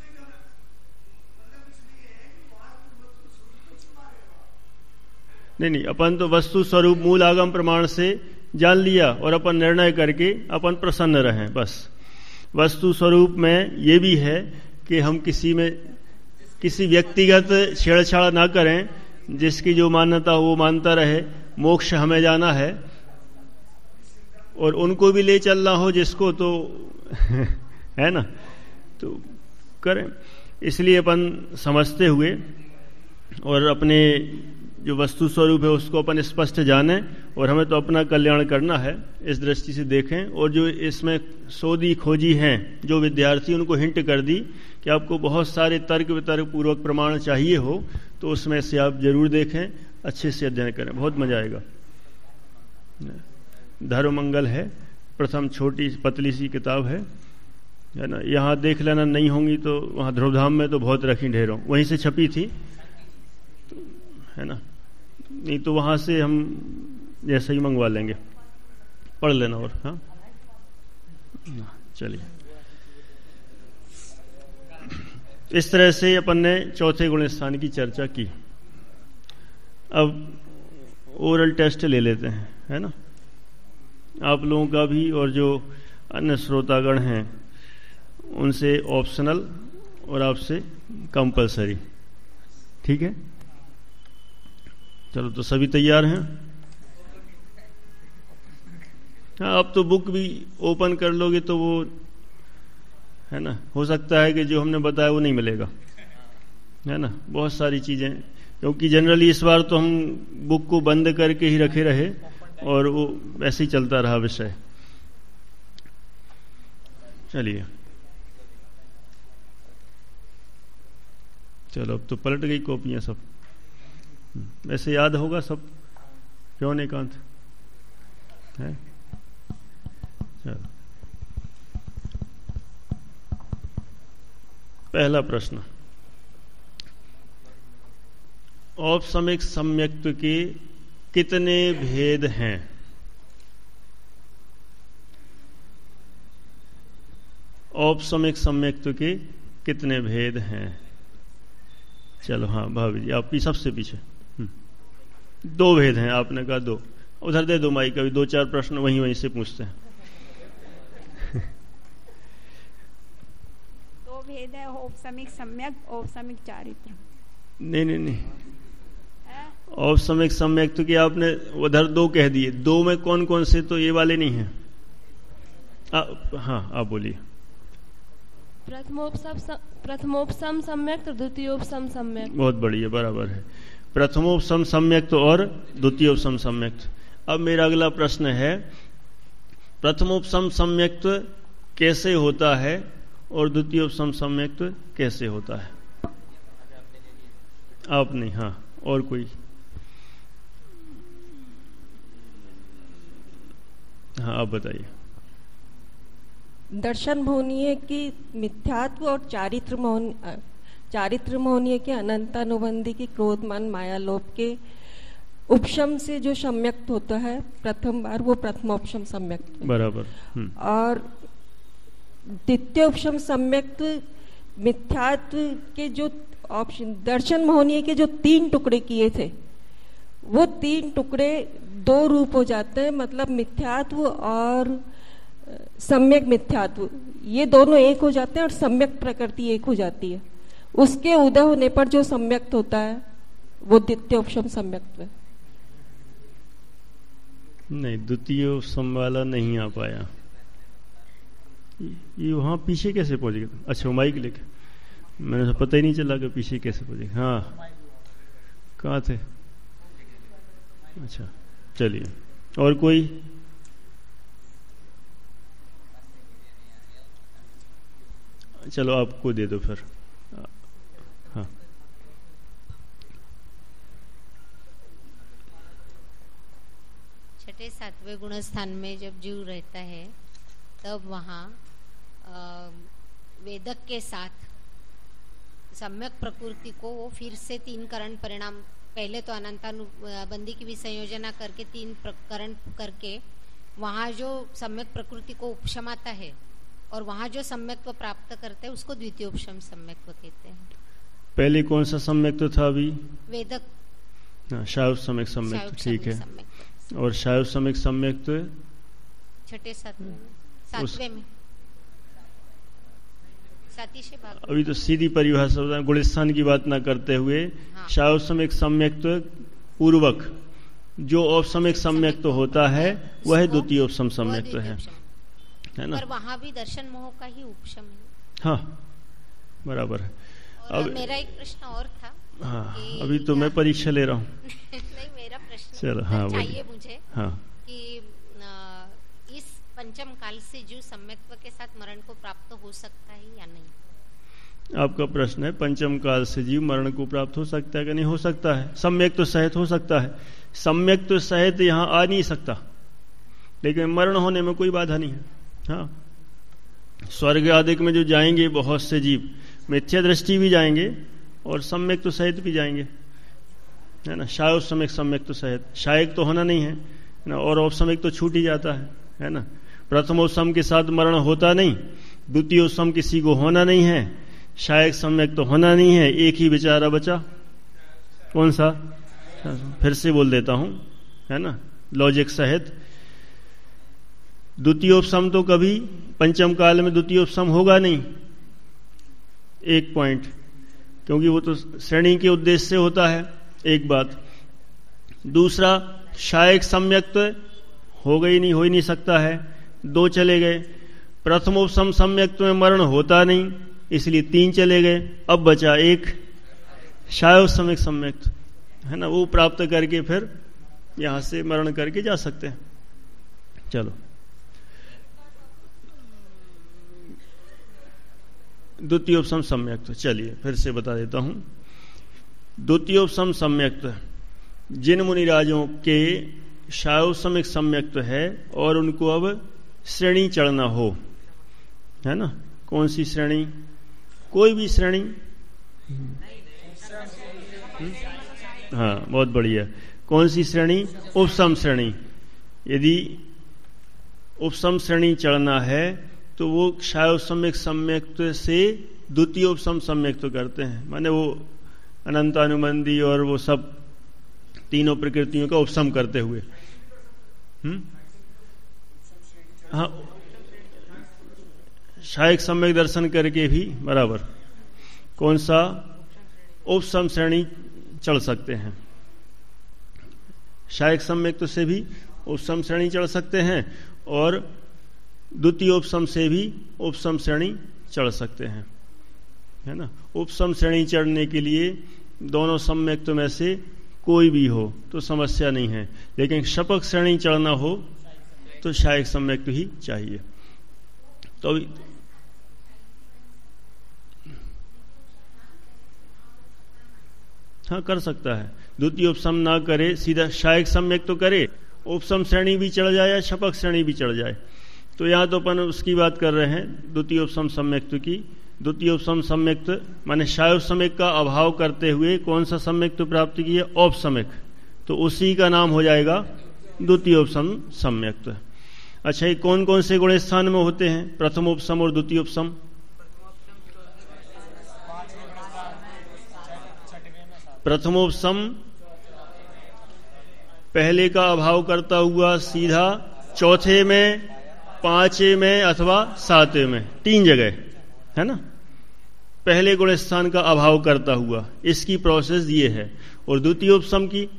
नहीं, अपन तो वस्तु स्वरूप मूल आगम प्रमाण से जान लिया और अपन निर्णय करके अपन प्रसन्न रहें, बस। वस्तु स्वरूप में ये भी है कि हम किसी व्यक्तिगत छेड़छाड़ ना करें, जिसकी जो मान्यता हो वो मानता रहे। मोक्ष हमें जाना है और उनको भी ले चलना हो जिसको, तो है ना, तो करें। इसलिए अपन समझते हुए और अपने जो वस्तु स्वरूप है उसको अपन स्पष्ट जाने, और हमें तो अपना कल्याण करना है, इस दृष्टि से देखें। और जो इसमें सोधी खोजी हैं जो विद्यार्थी, उनको हिंट कर दी कि आपको बहुत सारे तर्क वितर्क पूर्वक प्रमाण चाहिए हो, तो उसमें से आप जरूर देखें, अच्छे से अध्ययन करें, बहुत मजा आएगा। धर्ममंगल है, प्रथम छोटी पतली सी किताब है ना। यहाँ देख लेना, नहीं होंगी तो वहाँ ध्रुवधाम में तो बहुत रखी ढेरों, वहीं से छपी थी, है ना। नहीं तो वहां से हम जैसे ही मंगवा लेंगे, पढ़ लेना। और हाँ, चलिए, इस तरह से अपन ने चौथे गुण स्थान की चर्चा की। अब ओरल टेस्ट ले लेते हैं, है ना, आप लोगों का भी, और जो अन्य श्रोतागण हैं उनसे ऑप्शनल और आपसे कंपलसरी। ठीक है, चलो, तो सभी तैयार हैं? हाँ, अब तो बुक भी ओपन कर लोगे तो वो, है ना, हो सकता है कि जो हमने बताया वो नहीं मिलेगा, है ना, बहुत सारी चीजें, क्योंकि जनरली इस बार तो हम बुक को बंद करके ही रखे रहे और वो वैसे ही चलता रहा विषय। चलिए, चलो अब तो पलट गई कॉपियां सब। वैसे याद होगा सब, क्यों नहीं कांत है? चलो, पहला प्रश्न, औपसमिक सम्यक्त्व के कितने भेद हैं? औपसमिक सम्यक्त्व के कितने भेद हैं? चलो, हाँ भाभी जी, आप सबसे पीछे। 2 भेद हैं, आपने कहा 2। उधर दे दो माइक, अभी 2-4 प्रश्न वहीं से पूछते हैं। 2 भेद है, औपसमिक सम्यक, औपसमिक चारित्र। नहीं, औपसमिक सम्यक्त्व की आपने उधर 2 कह दिए। 2 में कौन कौन से? तो ये वाले नहीं हैं। हाँ, आप बोलिए। प्रथमोपसम सम्यक्त, द्वितीयोपसम सम्यक्त। बहुत बढ़िया, बराबर है। प्रथमोपसम सम्यक्त और द्वितीयोपसम सम्यक्त। अब मेरा अगला प्रश्न है, प्रथमोपसम सम्यक्त कैसे होता है और द्वितीयोपसम सम्यक्त कैसे होता है? आप नहीं, हाँ, और कोई? हाँ, आप बताइए। दर्शन मोहनीय की मिथ्यात्व और चारित्र मोहनीय के अनंतानुबंधी की क्रोधमान माया लोभ के उपशम से जो सम्यक्त होता है प्रथम बार, वो प्रथमोपशम सम्यक्त। बराबर। और द्वितीय उपशम सम्यक्त मिथ्यात्व के जो ऑप्शन, दर्शन मोहनीय के जो 3 टुकड़े किए थे, वो 3 टुकड़े 2 रूप हो जाते हैं। मतलब मिथ्यात्व और सम्यक मिथ्यात्व, ये दोनों एक हो जाते हैं और सम्यक प्रकृति एक हो जाती है। उसके उदय होने पर जो सम्यक्त होता है वो द्वितीय उपशम सम्यक्त है। नहीं, द्वितीय उपशम वाला नहीं आ पाया। ये वहां पीछे कैसे पहुंच गया? अच्छा, माइक लेके, मैंने पता ही नहीं चला कि पीछे कैसे पहुंचे। हाँ, कहाँ थे? अच्छा, चलिए, और कोई? चलो, आपको दे दो फिर। हाँ, छठे 7वें गुण स्थान में जब जीव रहता है, तब वहाँ वेदक के साथ सम्यक प्रकृति को वो फिर से 3 करण परिणाम, पहले तो अनंतानुबंधी की भी संयोजना करके 3 करण करके वहाँ जो सम्यक प्रकृति को उपशमाता है और वहाँ जो सम्यक्त्व प्राप्त करते हैं उसको द्वितीयोपशम सम्यक्त्व कहते हैं। पहले कौन सा सम्यक्त्व था? अभी वेदक, शायव सम्यक सम्यक्त्व, ठीक है। और शायव सम्यक सम्यक्त्व छठे 7वें में 7 से भाग। अभी तो सीधी परिभाषा गुणस्थान की बात ना करते हुए, हाँ, शायव सम्यक सम्यक्त्व पूर्वक जो औपसमिक सम्यक्त्व होता है वह द्वितीयोपशम सम्यक्त्व है ना? पर वहां भी दर्शन मोह का ही उपशम है। हाँ, बराबर है। अब मेरा एक प्रश्न और था। हाँ, अभी तो मैं परीक्षा ले रहा हूँ। नहीं, मेरा प्रश्न चलो, हाँ, चाहिए मुझे, हाँ, कि इस पंचम काल से जीव सम्यक्त्व के साथ मरण को प्राप्त हो सकता है या नहीं? आपका प्रश्न है पंचम काल से जीव मरण को प्राप्त हो सकता है कि नहीं हो सकता है? सम्यक तो सहित हो सकता है। सम्यक तो सहित यहाँ आ नहीं सकता, लेकिन मरण होने में कोई बाधा नहीं है। हाँ, स्वर्ग आदि में जो जाएंगे बहुत से जीव मिथ्या दृष्टि भी जाएंगे और सम्यक तो सहित भी जाएंगे, है ना? शायक सम्यक, सम्यक तो सहित, शायक तो होना नहीं है ना, और औपसमिक तो छूट ही जाता है ना? प्रथमोपसम के साथ मरण होता नहीं, द्वितीयोपसम किसी को होना नहीं है, शायक सम्यक तो होना नहीं है, एक ही बेचारा बचा। कौन सा? फिर से बोल देता हूं, है ना, लॉजिक सहित। द्वितीयोपसम तो कभी पंचम काल में द्वितीयोपसम होगा नहीं, एक पॉइंट, क्योंकि वो तो श्रेणी के उद्देश्य से होता है, एक बात। दूसरा, शायक सम्यक तो होगा ही नहीं, हो ही नहीं सकता है, 2 चले गए। प्रथमोपसम सम्यक में मरण होता नहीं, इसलिए 3 चले गए, अब बचा 1 शायव सम्यक सम्यक, है ना? वो प्राप्त करके फिर यहां से मरण करके जा सकते हैं। चलो, द्वितीयोपसम सम्यक्त। चलिए फिर से बता देता हूं। द्वितीयोपसम सम्यक्त जिन मुनिराजों के शायोपसमिक सम्यक्त है और उनको अब श्रेणी चढ़ना हो, है ना, कौन सी श्रेणी? कोई भी श्रेणी। हाँ, बहुत बढ़िया। कौन सी श्रेणी? उपसम श्रेणी। यदि उपसम श्रेणी चढ़ना है तो वो शायोपसमिक सम्यक्त से द्वितीयोपसम सम्यक्त करते हैं, माने वो अनंतानुबंधी और वो सब तीनों प्रकृतियों का उपसम करते हुए। हाँ, शायक सम्यक दर्शन करके भी बराबर कौन सा? उपसम श्रेणी चढ़ सकते हैं। शायक सम्यक्त से भी उपसम श्रेणी चढ़ सकते हैं और द्वितीयोपसम से भी उपसम श्रेणी चढ़ सकते हैं, है ना। उपसम श्रेणी चढ़ने के लिए दोनों सम्यक्त में से कोई भी हो तो समस्या नहीं है, लेकिन शपक श्रेणी चढ़ना हो तो शायक सम्यक्त ही चाहिए। तो हाँ, कर सकता है। द्वितीय उपसम ना करे, सीधा शायक सम्यक तो करे, उपसम श्रेणी भी चढ़ जाए या शपक श्रेणी भी चढ़ जाए। तो यहां तो अपन उसकी बात कर रहे हैं, द्वितीय उपसम सम्यक्त की। द्वितीय उपसम सम्यक्त माने शायोपसमिक का अभाव करते हुए कौन सा सम्यक्त प्राप्त किया? औपसमिक। तो उसी का नाम हो जाएगा द्वितीय उपसम सम्यक्त। अच्छा, ये कौन कौन से गुण स्थान में होते हैं? प्रथमोपसम और द्वितीयोपसम। प्रथमोपसम पहले का अभाव करता हुआ सीधा चौथे में, पांचवें में अथवा सातवें में, 3 जगह, है ना, पहले गुण स्थान का अभाव करता हुआ, इसकी प्रोसेस ये है। और द्वितीयोपसम की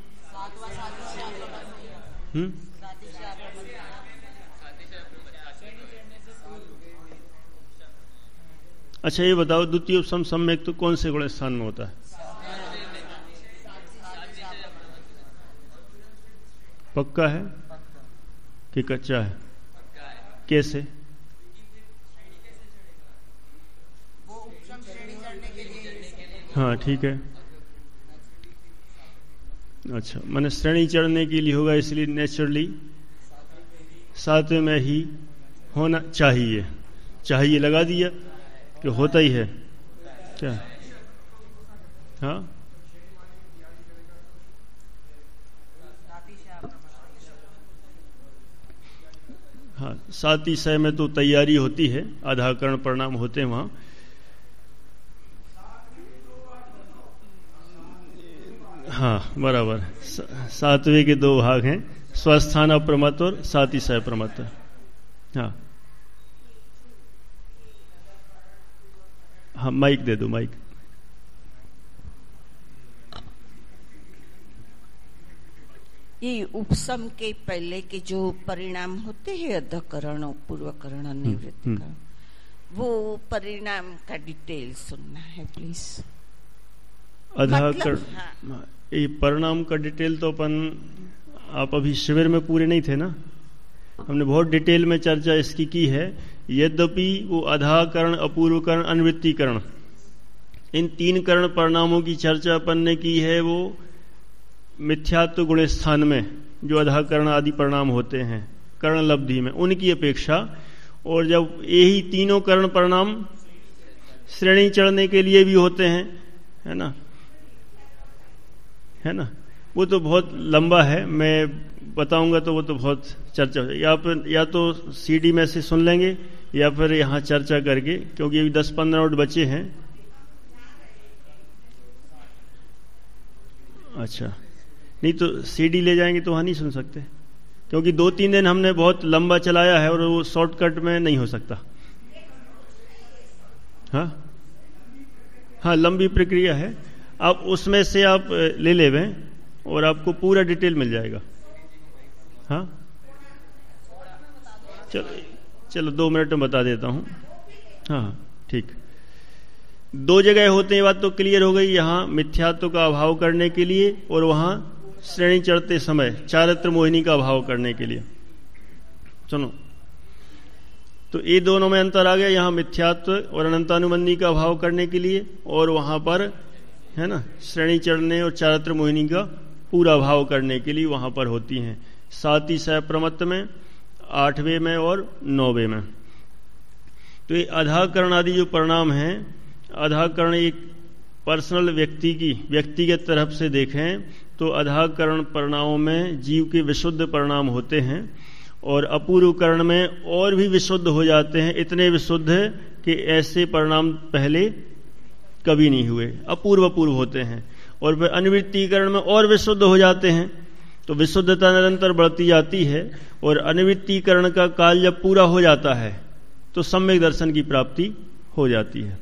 अच्छा, ये बताओ द्वितीयोपसम सम्यक तो कौन से गुण स्थान में होता है? पक्का है कि कच्चा है? कैसे? हाँ, ठीक है। अच्छा, मैंने श्रेणी चढ़ने के लिए होगा, इसलिए नेचुरली सातवें में ही होना चाहिए। चाहिए लगा दिया कि होता ही है क्या? हाँ, हाँ, सात ही सय में तो तैयारी होती है, आधाकरण परिणाम होते हैं वहां। हाँ, बराबर। सातवें के 2 भाग हैं, स्वस्थान अप्रमत्त और सातिशय प्रमत्त। हाँ हाँ, माइक दे दो, माइक। ये उपसम के पहले के जो परिणाम होते हैं, अधकरण और पूर्वकरण निवृत्तिकरण, वो परिणाम का डिटेल सुनना है प्लीज। अधकरण, हाँ। ये परिणाम का डिटेल तो अपन, आप अभी शिविर में पूरे नहीं थे ना, हमने बहुत डिटेल में चर्चा इसकी की है। यद्यपि वो अधाकरण, अपूर्वकरण, अनिवृत्तिकरण, इन 3 करण परिणामों की चर्चा अपन ने की है, वो मिथ्यात्व गुण स्थान में जो अधाकरण आदि परिणाम होते हैं कर्ण लब्धि में, उनकी अपेक्षा। और जब यही तीनों कर्ण परिणाम श्रेणी चढ़ने के लिए भी होते हैं, है ना, है ना, वो तो बहुत लंबा है, मैं बताऊंगा तो वो तो बहुत चर्चा हो जाएगी। या तो सीडी में से सुन लेंगे या फिर यहाँ चर्चा करके, क्योंकि अभी 10-15 मिनट बचे हैं। अच्छा, नहीं तो सीडी ले जाएंगे तो वहां नहीं सुन सकते, क्योंकि 2-3 दिन हमने बहुत लंबा चलाया है और वो शॉर्टकट में नहीं हो सकता। हाँ हाँ, लंबी प्रक्रिया है। आप उसमें से आप ले लेवें और आपको पूरा डिटेल मिल जाएगा। हाँ, चलो 2 मिनट में बता देता हूं। हाँ, ठीक। 2 जगह होते हैं, बात तो क्लियर हो गई। यहां मिथ्यात्व का अभाव करने के लिए और वहां श्रेणी चढ़ते समय चारित्र मोहिनी का अभाव करने के लिए। सुनो, तो ये दोनों में अंतर आ गया, यहाँ मिथ्यात्व और अनंतानुबंधी का भाव करने के लिए, और वहां पर है ना श्रेणी चढ़ने और चारित्र मोहिनी का पूरा भाव करने के लिए वहां पर होती हैं। साथ ही सह प्रमत्त में, 8वें में और 9वें में। तो ये अधाकरण आदि जो परिणाम हैं, अधाकरण एक पर्सनल व्यक्तिगत तरफ से देखें तो अधाकरण परिणामों में जीव के विशुद्ध परिणाम होते हैं, और अपूर्व करण में और भी विशुद्ध हो जाते हैं, इतने विशुद्ध कि ऐसे परिणाम पहले कभी नहीं हुए, अपूर्व होते हैं। और फिर अनिवृत्तीकरण में और विशुद्ध हो जाते हैं, तो विशुद्धता निरंतर बढ़ती जाती है, और अनिवृत्तीकरण का काल जब पूरा हो जाता है तो सम्यक दर्शन की प्राप्ति हो जाती है।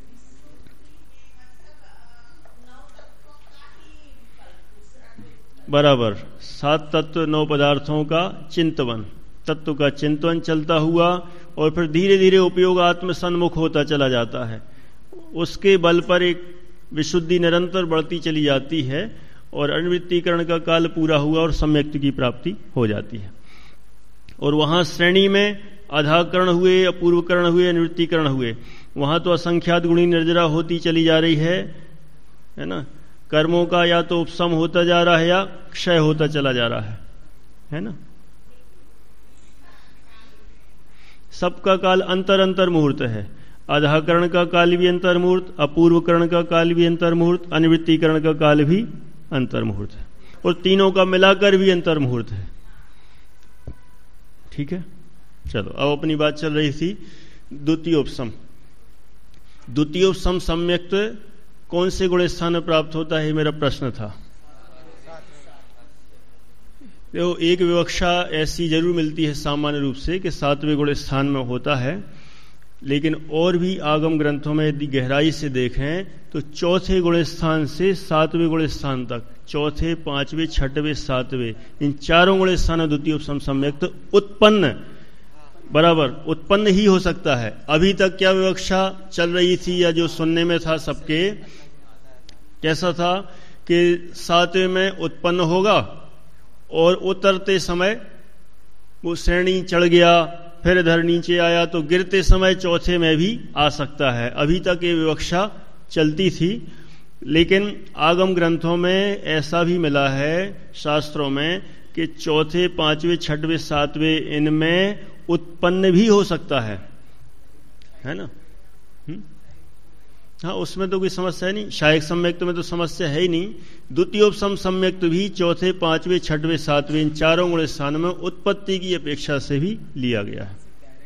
बराबर 7 तत्व 9 पदार्थों का चिंतवन, तत्व का चिंतन चलता हुआ, और फिर धीरे धीरे उपयोग आत्म सन्मुख होता चला जाता है। उसके बल पर एक विशुद्धि निरंतर बढ़ती चली जाती है, और अनिवृत्तीकरण का काल पूरा हुआ और सम्यक्ति की प्राप्ति हो जाती है। और वहां श्रेणी में अधाकरण हुए, अपूर्वकरण हुए, अनिवृत्तीकरण हुए, वहां तो असंख्यात गुणी निर्जरा होती चली जा रही है ना। कर्मों का या तो उपशम होता जा रहा है या क्षय होता चला जा रहा है ना। सबका काल अंतर मुहूर्त है। अधाकरण का काल भी अंतर मुहूर्त, अपूर्वकरण का काल भी अंतर मुहूर्त, अनिवृत्तीकरण का काल भी अंतर मुहूर्त है, और तीनों का मिलाकर भी अंतर मुहूर्त है। ठीक है, चलो अब अपनी बात चल रही थी द्वितीयोपशम। द्वितीयोपशम सम्यक्त कौन से गुण स्थान में प्राप्त होता है, मेरा प्रश्न था। देखो, एक विवक्षा ऐसी जरूर मिलती है सामान्य रूप से कि 7वें गुण स्थान में होता है, लेकिन और भी आगम ग्रंथों में यदि गहराई से देखें तो चौथे गुण स्थान से 7वें गुण स्थान तक, चौथे, 5वें, 6वें, 7वें, इन चारों गुण स्थान में द्वितीयोपशम सम्यक्त उत्पन्न, बराबर उत्पन्न ही हो सकता है। अभी तक क्या विवक्षा चल रही थी या जो सुनने में था सबके, कैसा था कि 7वें में उत्पन्न होगा और उतरते समय वो श्रेणी चढ़ गया, फिर इधर नीचे आया तो गिरते समय चौथे में भी आ सकता है। अभी तक ये विवक्षा चलती थी, लेकिन आगम ग्रंथों में ऐसा भी मिला है शास्त्रों में कि चौथे, 5वें, 6वें, 7वें इनमें उत्पन्न भी हो सकता है ना। हाँ, उसमें तो कोई समस्या नहीं, शायक सम्यक्त में तो समस्या है ही नहीं। द्वितीयोपशम सम्यक्त भी चौथे, 5वें, 6वें, 7वें इन चारों गुण स्थान में उत्पत्ति की अपेक्षा से भी लिया गया है।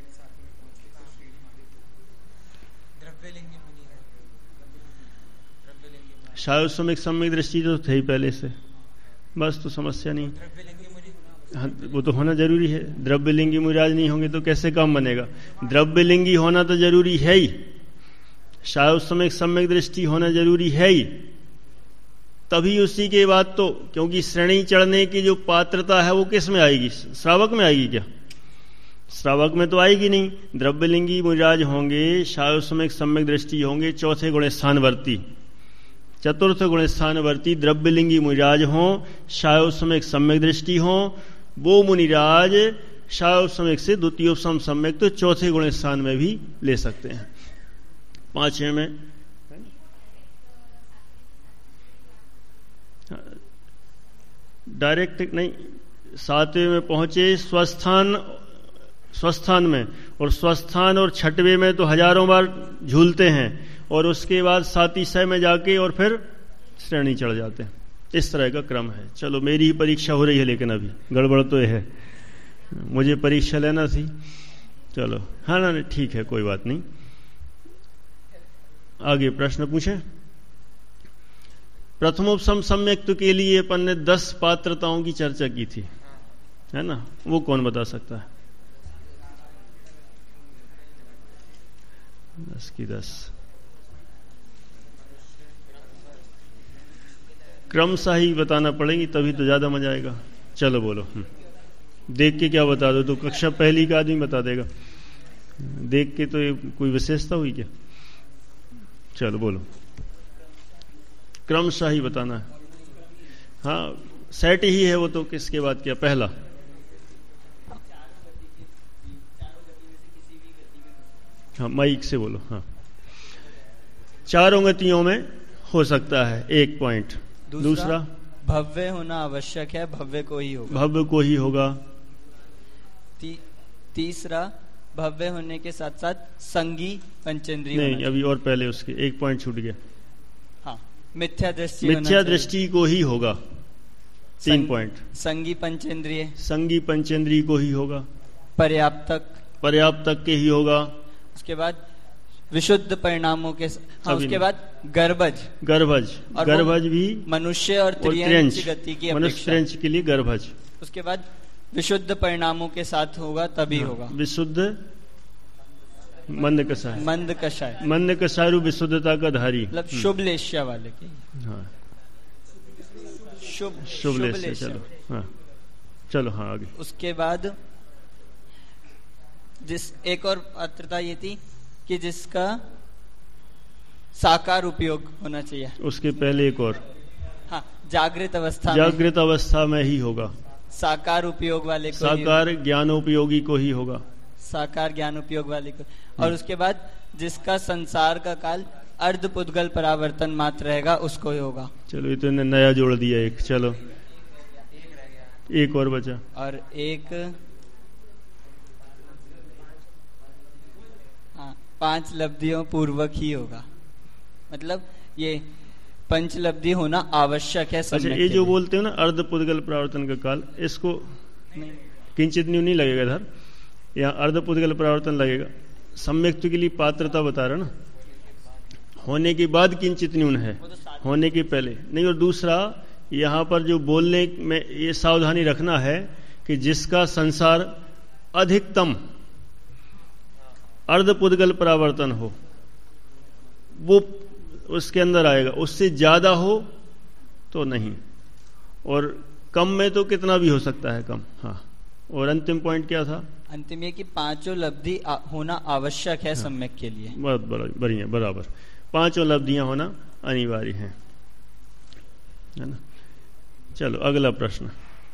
शायद सम्यक दृष्टि तो थे ही पहले से, बस तो समस्या नहीं। हाँ, वो तो होना जरूरी है। द्रव्यलिंगी मुराज नहीं होंगे तो कैसे काम बनेगा। द्रव्यलिंगी होना तो जरूरी है ही, शायद उस समय सम्यक दृष्टि होना जरूरी है ही, तभी उसी के बाद तो, क्योंकि श्रेणी चढ़ने की जो पात्रता है वो किस में आएगी, श्रावक में आएगी क्या? श्रावक में तो आएगी नहीं। द्रव्यलिंगी मुराज होंगे, शायद उस समय सम्यक दृष्टि होंगे, चौथे गुण स्थानवर्ती, चतुर्थ गुण स्थानवर्ती द्रव्यलिंगी मुनिराज हो, शायद उस समय सम्यक दृष्टि हो, वो मुनिराज शायद उस समय से द्वितीयोपशम सम्यक तो चौथे गुण स्थान में भी ले सकते हैं। 5वें में डायरेक्ट नहीं, 7वें में पहुंचे स्वस्थान में, और स्वस्थान और 6वें में तो हजारों बार झूलते हैं, और उसके बाद 7 में जाके और फिर श्रेणी चढ़ जाते हैं। इस तरह का क्रम है। चलो, मेरी ही परीक्षा हो रही है, लेकिन अभी गड़बड़ तो है, मुझे परीक्षा लेना थी। चलो, हाँ ना, ठीक है, कोई बात नहीं। आगे प्रश्न पूछें। प्रथमोपशम सम्यक्त के लिए अपन ने 10 पात्रताओं की चर्चा की थी, है ना, वो कौन बता सकता है? 10 की 10 क्रमशः ही बताना पड़ेगी, तभी तो ज्यादा मजा आएगा। चलो बोलो। देख के क्या बता दो, तो कक्षा पहली का आदमी बता देगा, देख के तो कोई विशेषता हुई क्या? चलो बोलो, क्रमशः ही बताना है। हाँ, सेट ही है वो तो, किसके बाद क्या? पहला हाँ माइक से बोलो। हाँ, चारों गतियों में हो सकता है, एक पॉइंट। दूसरा भव्य होना आवश्यक है, भव्य को ही होगा। भव्य को ही होगा। तीसरा भव्य होने के साथ साथ संगी पंचेंद्रिय नहीं, अभी और पहले उसके एक पॉइंट छूट गया। हाँ, मिथ्या दृष्टि, मिथ्या दृष्टि को ही होगा। 3 पॉइंट। संगी पंचेंद्रिय, संगी पंचेंद्रिय को ही होगा। पर्याप्तक, पर्याप्तक के ही होगा। उसके बाद विशुद्ध परिणामों के, हाँ, उसके बाद गर्भज, गर्भज, गर्भज भी मनुष्य और त्रियंच गति की मनुष्य त्रियंच के लिए गर्भज। उसके बाद विशुद्ध परिणामों के साथ होगा तभी होगा। विशुद्ध मंद कषाय, मंद कषाय, मंद कषायु विशुद्धता का धारी, मतलब शुभ लेश्या वाले की। हाँ, शुभ लेश्या। चलो हाँ, चलो हाँ आगे। उसके बाद एक और पात्रता ये थी कि जिसका साकार उपयोग होना चाहिए। उसके पहले एक और, हाँ, जागृत अवस्था, जागृत अवस्था में ही होगा। साकार उपयोग वाले को, साकार ज्ञानोपयोगी को ही होगा। साकार ज्ञान उपयोग वाले को। और उसके बाद जिसका संसार का काल अर्धपुद्गल परावर्तन मात्र रहेगा उसको ही होगा। चलो ये तो नया जोड़ दिया एक। चलो एक और बचा। और एक, हाँ, 5 लब्धियों पूर्वक ही होगा। मतलब ये पंचलब्धि होना आवश्यक है। अच्छा, ये जो बोलते हो ना अर्धपुद्गल परावर्तन का काल, इसको किंचित न्यू नहीं लगेगा इधर, यहाँ अर्धपुद्गल परावर्तन लगेगा। सम्यक्त्व के लिए पात्रता बता रहा ना, होने के बाद किंचित न्यून है, होने के पहले नहीं। और दूसरा यहाँ पर जो बोलने में ये सावधानी रखना है कि जिसका संसार अधिकतम अर्धपुद्गल परावर्तन हो वो उसके अंदर आएगा, उससे ज्यादा हो तो नहीं, और कम में तो कितना भी हो सकता है कम। हाँ, और अंतिम पॉइंट क्या था? अंतिम ये कि 5 लब्धि होना आवश्यक है सम्यक के लिए। बहुत बढ़िया, बराबर। 5 लब्धियां होना अनिवार्य है ना। चलो अगला प्रश्न।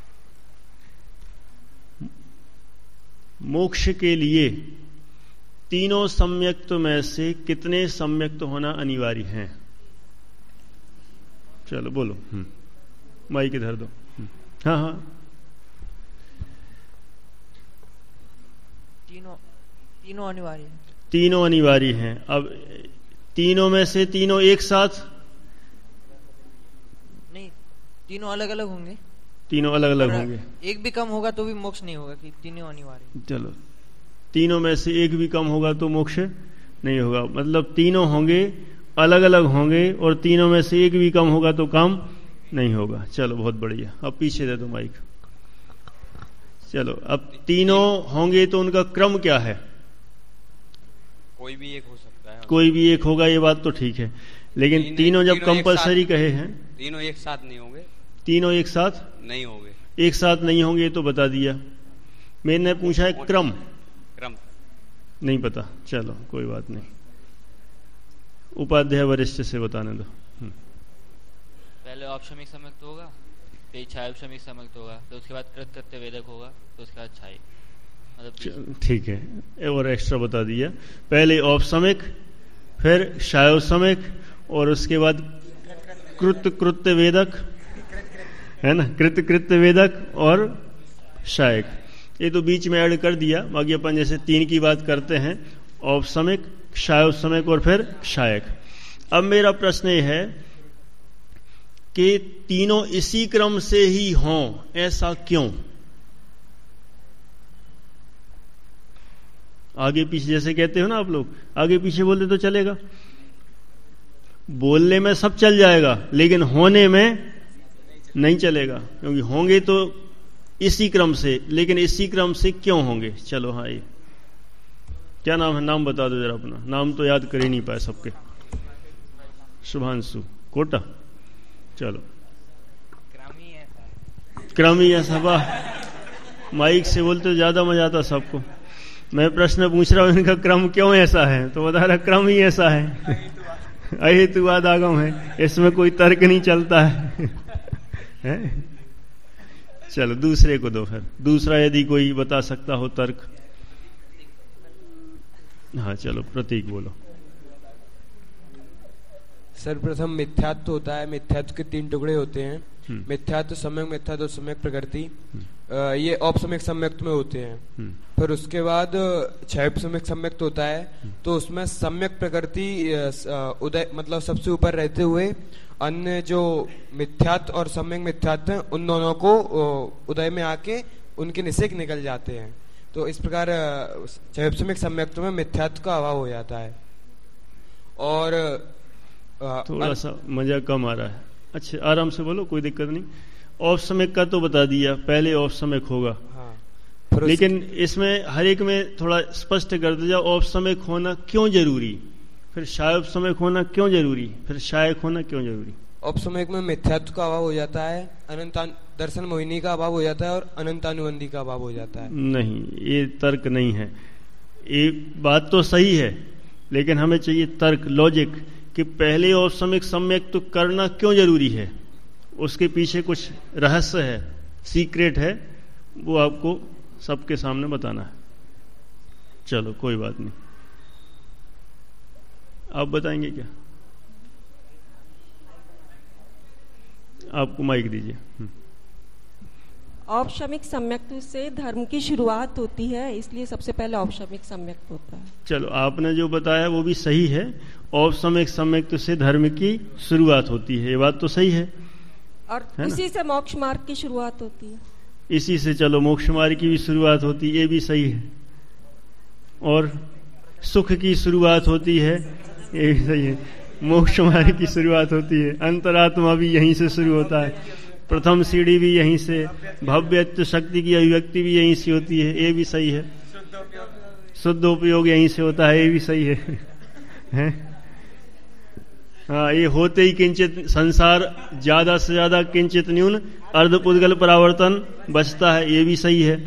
मोक्ष के लिए तीनों सम्यक्त्व में से कितने सम्यक्त्व होना अनिवार्य हैं? चलो बोलो। माइक इधर दो। हाँ हाँ, तीनों अनिवार्य हैं। तीनों अनिवार्य हैं। अब तीनों में से तीनों एक साथ नहीं, तीनों अलग अलग होंगे। तीनों अलग अलग होंगे। एक भी कम होगा तो भी मोक्ष नहीं होगा, कि तीनों अनिवार्य। चलो, तीनों में से एक भी कम होगा तो मोक्ष नहीं होगा। मतलब तीनों होंगे, अलग अलग होंगे, और तीनों में से एक भी कम होगा तो काम नहीं होगा। चलो बहुत बढ़िया। अब पीछे दे दो माइक। चलो, अब तीनों होंगे तो उनका क्रम क्या है? कोई भी एक हो सकता है। कोई भी एक होगा, ये बात तो ठीक है, लेकिन तीनों जब कंपलसरी कहे हैं, तीनों एक साथ नहीं होंगे। तीनों एक साथ नहीं होंगे। एक साथ नहीं होंगे तो बता दिया। मैंने पूछा है क्रम, क्रम नहीं पता। चलो कोई बात नहीं, उपाध्याय वरिष्ठ से बताने दो। पहले औपशमिक सम्यक्त होगा, फिर छायोपशमिक सम्यक्त होगा, तो उसके बाद कृत्य वेदक होगा, तो उसके बाद छाई। मतलब ठीक है, और एक्स्ट्रा बता दिया। पहले औपशमिक, फिर शायोपशमिक, और उसके बाद कृत्य वेदक है ना, कृत्य वेदक और शायक। ये तो बीच में ऐड कर दिया। बाकी अपन जैसे 3 की बात करते हैं, औपशमिक, शायोपशमिक और फिर शायक। अब मेरा प्रश्न ये है कि तीनों इसी क्रम से ही हों, ऐसा क्यों? आगे पीछे जैसे कहते हो ना आप लोग, आगे पीछे बोलते तो चलेगा, बोलने में सब चल जाएगा, लेकिन होने में नहीं चलेगा, क्योंकि होंगे तो इसी क्रम से, लेकिन इसी क्रम से क्यों होंगे? चलो हाँ, ये क्या नाम है? नाम बता दो जरा अपना। नाम तो याद कर ही नहीं पाए सबके। शुभांशु कोटा। चलो, क्रम ही ऐसा। वाह, माइक से बोलते तो ज्यादा मजा आता सबको। मैं प्रश्न पूछ रहा हूं, इनका क्रम क्यों ऐसा है, तो बता रहा क्रम ही ऐसा है। अहेतुवाद आगम है, इसमें कोई तर्क नहीं चलता है। चलो दूसरे को दो फिर। दूसरा यदि कोई बता सकता हो तर्क। हाँ चलो प्रतीक बोलो। सर्वप्रथम मिथ्यात्व होता है। मिथ्यात्व के 3 टुकड़े होते हैं, मिथ्यात्व, सम्यक मिथ्यात्व और सम्यक प्रकृति। ये औपसम्यक सम्यक्त में होते हैं। फिर उसके बाद क्षयोपसम्यक सम्यक्त होता है, तो उसमें सम्यक प्रकृति उदय मतलब सबसे ऊपर रहते हुए अन्य जो मिथ्यात्व और सम्यक मिथ्यात्व हैं उन दोनों को उदय में आके उनके निषेक निकल जाते हैं। तो इस प्रकार क्षयोपसम्यक सम्यक्त में मिथ्यात्व का अभाव हो जाता है। और थोड़ा सा मजा कम आ रहा है। अच्छा आराम से बोलो, कोई दिक्कत नहीं। औपसम्यक का तो बता दिया, पहले औपसम्यक होगा। हाँ। लेकिन इसमें हर एक में थोड़ा स्पष्ट कर दो जाओ, औपसम्यक होना क्यों जरूरी, फिर शायोपसम्यक होना क्यों जरूरी, फिर शायक होना क्यों जरूरी। औपसम्यक में मिथ्यात्व का अभाव हो जाता है, दर्शन मोहिनी का अभाव हो जाता है और अनंतानुबंधी का अभाव हो जाता है। नहीं, ये तर्क नहीं है। ये बात तो सही है, लेकिन हमें चाहिए तर्क, लॉजिक, कि पहले औपसम्यक सम्यक तो करना क्यों जरूरी है। उसके पीछे कुछ रहस्य है, सीक्रेट है, वो आपको सबके सामने बताना है। चलो कोई बात नहीं, आप बताएंगे क्या? आपको माइक दीजिए। औपशमिक सम्यक्त्व से धर्म की शुरुआत होती है, इसलिए सबसे पहले औपशमिक सम्यक्त्व होता है। चलो आपने जो बताया वो भी सही है, औपशमिक सम्यक्त्व से धर्म की शुरुआत होती है, ये बात तो सही है। और उसी से मोक्ष मार्ग की शुरुआत होती है। इसी से चलो मोक्ष मार्ग की भी शुरुआत होती है, ये भी सही है। और सुख की शुरुआत होती है, ये भी सही है। मोक्ष मार्ग की शुरुआत होती है, अंतरात्मा भी यहीं से शुरू होता है, प्रथम सीढ़ी भी यहीं से, भव्यत्व शक्ति की अभिव्यक्ति भी यहीं से होती है, ये भी सही है। शुद्ध उपयोग यहीं से होता है, ये भी सही है। हाँ, ये होते ही किंचित संसार ज्यादा से ज्यादा किंचित न्यून अर्धपुद्गल परावर्तन बचता है, ये भी सही है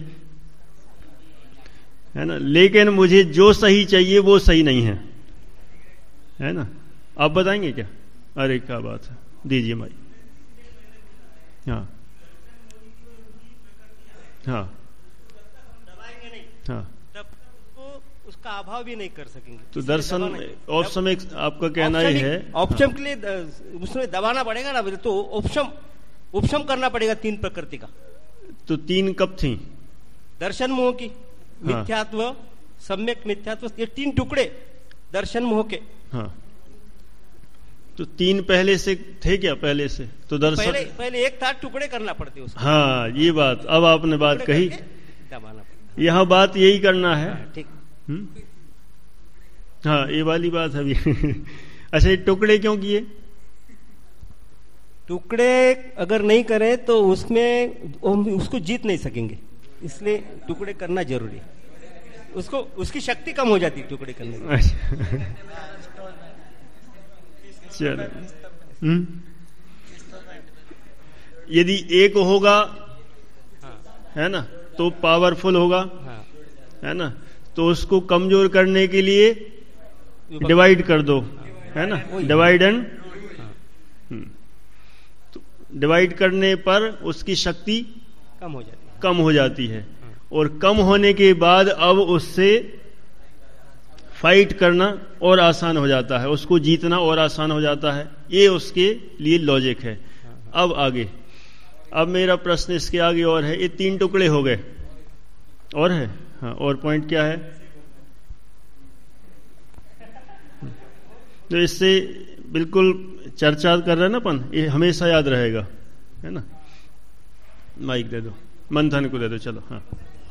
ना। लेकिन मुझे जो सही चाहिए वो सही नहीं है ना। आप बताएंगे क्या? अरे क्या बात है, दीजिए माइक। हाँ हाँ हाँ, तब तो उसका अभाव भी नहीं कर सकेंगे। तो दर्शन औपसम्यक आपका कहना ही है, औपशम के लिए उसमें दबाना पड़ेगा ना, तो उपशम करना पड़ेगा 3 प्रकृति का। तो 3 कब थी? दर्शन मोह की, मिथ्यात्व, सम्यक मिथ्यात्व, ये 3 टुकड़े दर्शन मोह के। हाँ, तो 3 पहले से थे क्या? पहले से तो दर्शन पहले एक था, टुकड़े करना पड़ते उसको। हाँ, ये बात अब आपने बात कही, यहाँ बात यही करना है। ठीक। हाँ, ये वाली बात है अभी। अच्छा, ये टुकड़े क्यों किए? टुकड़े अगर नहीं करें तो उसमें उसको जीत नहीं सकेंगे, इसलिए टुकड़े करना जरूरी है। उसको उसकी शक्ति कम हो जाती है टुकड़े करने में। चलो, यदि एक होगा, है ना, तो पावरफुल होगा, है ना, तो उसको कमजोर करने के लिए डिवाइड कर दो, है ना, डिवाइड एंड। तो डिवाइड करने पर उसकी शक्ति कम हो जाती है, और कम होने के बाद अब उससे फाइट करना और आसान हो जाता है, उसको जीतना और आसान हो जाता है। ये उसके लिए लॉजिक है। अब आगे, अब मेरा प्रश्न इसके आगे और है, ये 3 टुकड़े हो गए, और है? हाँ, और पॉइंट क्या है? तो इससे बिल्कुल चर्चा कर रहे हैं ना अपन, ये हमेशा याद रहेगा, है ना। माइक दे दो, मंथन को दे दो। चलो, हाँ,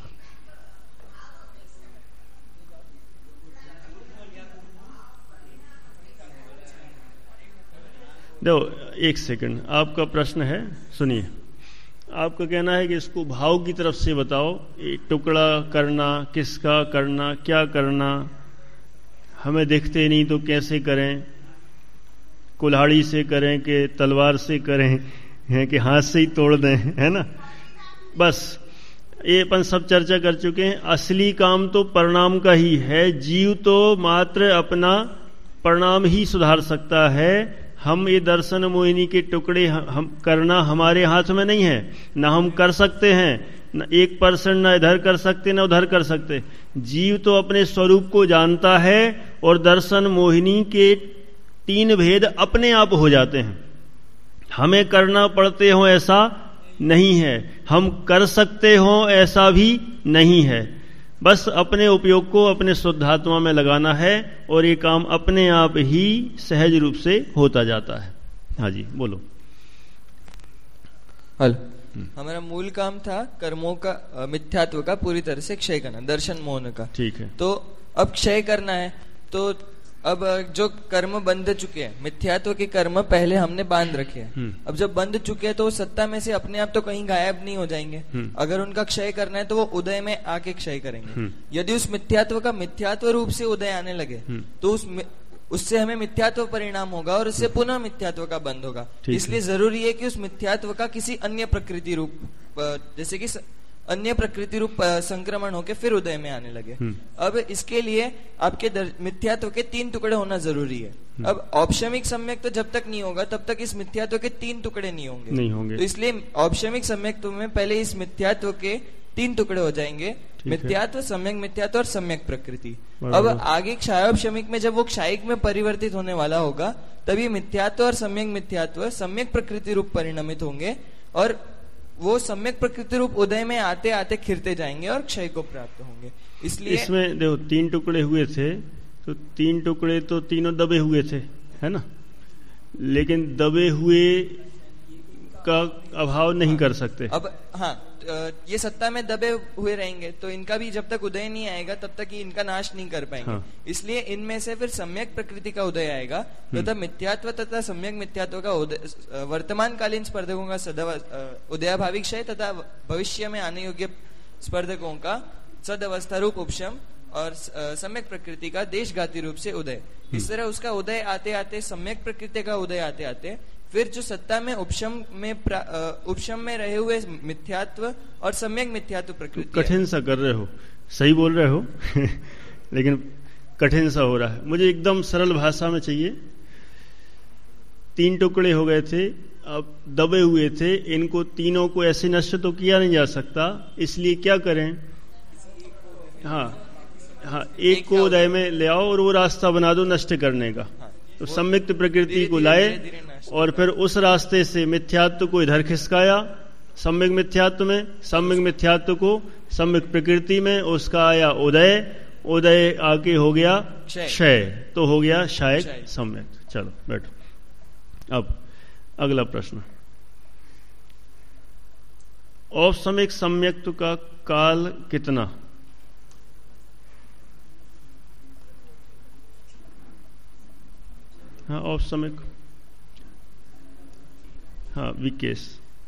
देखो 1 सेकंड, आपका प्रश्न है, सुनिए। आपका कहना है कि इसको भाव की तरफ से बताओ, ये टुकड़ा करना, किसका करना, क्या करना, हमें दिखते नहीं तो कैसे करें, कुल्हाड़ी से करें कि तलवार से करें, है कि हाथ से ही तोड़ दें, है ना। बस ये अपन सब चर्चा कर चुके हैं। असली काम तो परिणाम का ही है, जीव तो मात्र अपना परिणाम ही सुधार सकता है। हम ये दर्शन मोहिनी के टुकड़े हम करना हमारे हाथ में नहीं है, ना हम कर सकते हैं, न 1% ना इधर कर सकते ना उधर कर सकते। जीव तो अपने स्वरूप को जानता है और दर्शन मोहिनी के 3 भेद अपने आप हो जाते हैं। हमें करना पड़ते हो ऐसा नहीं है, हम कर सकते हो ऐसा भी नहीं है। बस अपने उपयोग को अपने शुद्धात्मा में लगाना है और ये काम अपने आप ही सहज रूप से होता जाता है। हाँ जी बोलो। हल हमारा मूल काम था कर्मों का मिथ्यात्व का पूरी तरह से क्षय करना, दर्शन मोहन का। ठीक है। तो अब क्षय करना है, तो अब जो कर्म बंध चुके हैं, मिथ्यात्व के कर्म पहले हमने बांध रखे हैं, अब जब बंध चुके हैं तो वो सत्ता में से अपने आप तो कहीं गायब नहीं हो जाएंगे। अगर उनका क्षय करना है तो वो उदय में आके क्षय करेंगे। यदि उस मिथ्यात्व का मिथ्यात्व रूप से उदय आने लगे तो उससे हमें मिथ्यात्व परिणाम होगा और उससे पुनः मिथ्यात्व का बंध होगा। इसलिए जरूरी है कि उस मिथ्यात्व का किसी अन्य प्रकृति रूप, जैसे कि अन्य प्रकृति रूप संक्रमण होकर फिर उदय में आने लगे। अब इसके लिए आपके मिथ्यात्व के 3 टुकड़े होना जरूरी है। अब औपशमिक सम्यक तो जब तक नहीं होगा तब तक इस मिथ्यात्व के 3 टुकड़े नहीं होंगे। तो इसलिए औपशमिक सम्यक में पहले इस मिथ्यात्व के 3 टुकड़े हो जाएंगे, मिथ्यात्व, सम्यक मिथ्यात्व और सम्यक प्रकृति। अब आगे क्षयोपशमिक में जब वो क्षयिक में परिवर्तित होने वाला होगा तभी मिथ्यात्व और सम्यक मिथ्यात्व सम्यक प्रकृति रूप परिणमित होंगे और वो सम्यक प्रकृति रूप उदय में आते आते खिरते जाएंगे और क्षय को प्राप्त होंगे। इसलिए इसमें देखो 3 टुकड़े हुए थे तो 3 टुकड़े तो तीनों दबे हुए थे, है ना, लेकिन दबे हुए का अभाव नहीं कर सकते। अब हाँ, ये सत्ता में दबे हुए रहेंगे तो इनका भी जब तक उदय नहीं आएगा तब तक इनका नाश नहीं कर पाएंगे। इसलिए इनमें से फिर सम्यक प्रकृति का उदय आएगा तथा मिथ्यात्व तथा सम्यक मिथ्यात्व का उदय, वर्तमान कालीन स्पर्धकों का उदयाभावी क्षय तथा भविष्य में आने योग्य स्पर्धकों का सदवस्था रूप उपशम और सम्यक प्रकृति का देशघाती रूप से उदय। इस तरह उसका उदय आते आते, सम्यक प्रकृति का उदय आते आते फिर जो सत्ता में उपशम में रहे हुए मिथ्यात्व और सम्यक मिथ्यात्व प्रकृति। कठिन सा कर रहे हो, सही बोल रहे हो लेकिन कठिन सा हो रहा है। मुझे एकदम सरल भाषा में चाहिए। 3 टुकड़े हो गए थे, अब दबे हुए थे, इनको तीनों को ऐसे नष्ट तो किया नहीं जा सकता, इसलिए क्या करें, हाँ एक को उदय में ले आओ और वो रास्ता बना दो नष्ट करने का। तो सम्यक्त प्रकृति को लाए और फिर उस रास्ते से मिथ्यात्व को इधर खिसकाया सम्यक मिथ्यात्व में, सम्यक मिथ्यात्व को सम्यक प्रकृति में, उसका आया उदय, उदय आके हो गया क्षय, तो हो गया शायक सम्यक। चलो बैठो। अब अगला प्रश्न, औपसमिक सम्यक्त्व का काल कितना? हाँ औपसमिक, हाँ विकेश।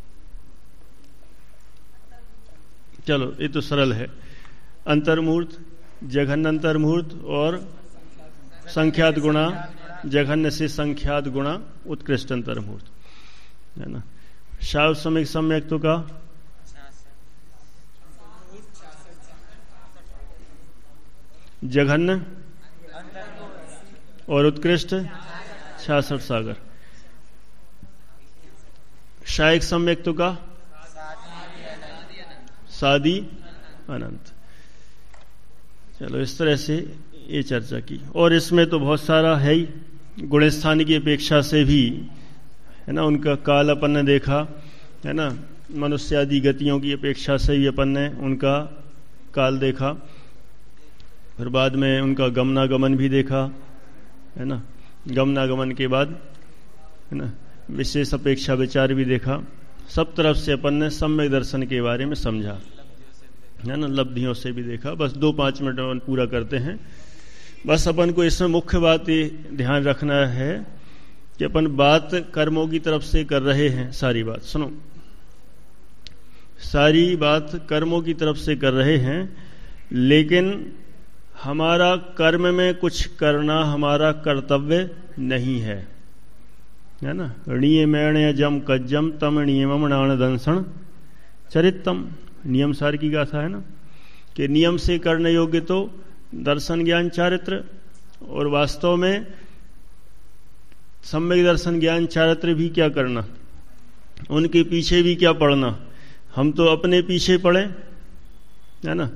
चलो ये तो सरल है। अंतर्मूर्त, जघन्य अंतर्मूर्त और संख्यात गुणा, जघन्य से संख्यात गुणा, उत्कृष्ट अंतर्मूर्त, है ना। शावसमिक सम्यक्त्व का जघन्य और उत्कृष्ट 66 सागर। शायक सम्यक्त्व का सादी अनंत। चलो इस तरह से ये चर्चा की और इसमें तो बहुत सारा है ही, गुणस्थानी की अपेक्षा से भी, है ना, उनका काल अपन ने देखा, है ना, मनुष्य आदि गतियों की अपेक्षा से ही अपन ने उनका काल देखा, फिर बाद में उनका गमनागमन भी देखा, है ना, गमनागमन के बाद, है ना, विशेष अपेक्षा विचार भी देखा। सब तरफ से अपन ने सम्यक दर्शन के बारे में समझा, है ना, लब्धियों से भी देखा। बस 2-5 मिनट में पूरा करते हैं। बस अपन को इसमें मुख्य बात ये ध्यान रखना है कि अपन बात कर्मों की तरफ से कर रहे हैं। सारी बात सुनो, सारी बात कर्मों की तरफ से कर रहे हैं, लेकिन हमारा कर्म में कुछ करना हमारा कर्तव्य नहीं है, है ना। नियमेण जम कज्जम तम नियमम नाण दंसन चरितम, नियम सार की गाथा है ना, कि नियम से करने योग्य तो दर्शन ज्ञान चारित्र, और वास्तव में सम्यक दर्शन ज्ञान चारित्र भी क्या करना, उनके पीछे भी क्या पढ़ना, हम तो अपने पीछे पड़े, है ना।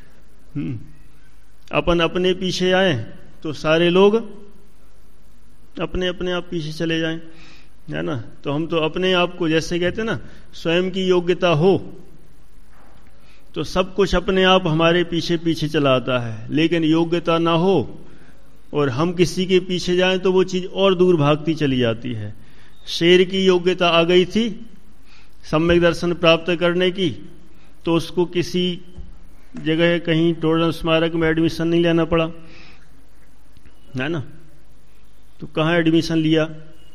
अपन अपने पीछे आए तो सारे लोग अपने अपने आप पीछे चले जाएं, है ना। तो हम तो अपने आप को, जैसे कहते हैं ना, स्वयं की योग्यता हो तो सब कुछ अपने आप हमारे पीछे पीछे चला आता है। लेकिन योग्यता ना हो और हम किसी के पीछे जाएं तो वो चीज और दूर भागती चली जाती है। शेर की योग्यता आ गई थी सम्यक दर्शन प्राप्त करने की, तो उसको किसी जगह कहीं टोडर स्मारक में एडमिशन नहीं लेना पड़ा, है ना। तो कहाँ एडमिशन लिया?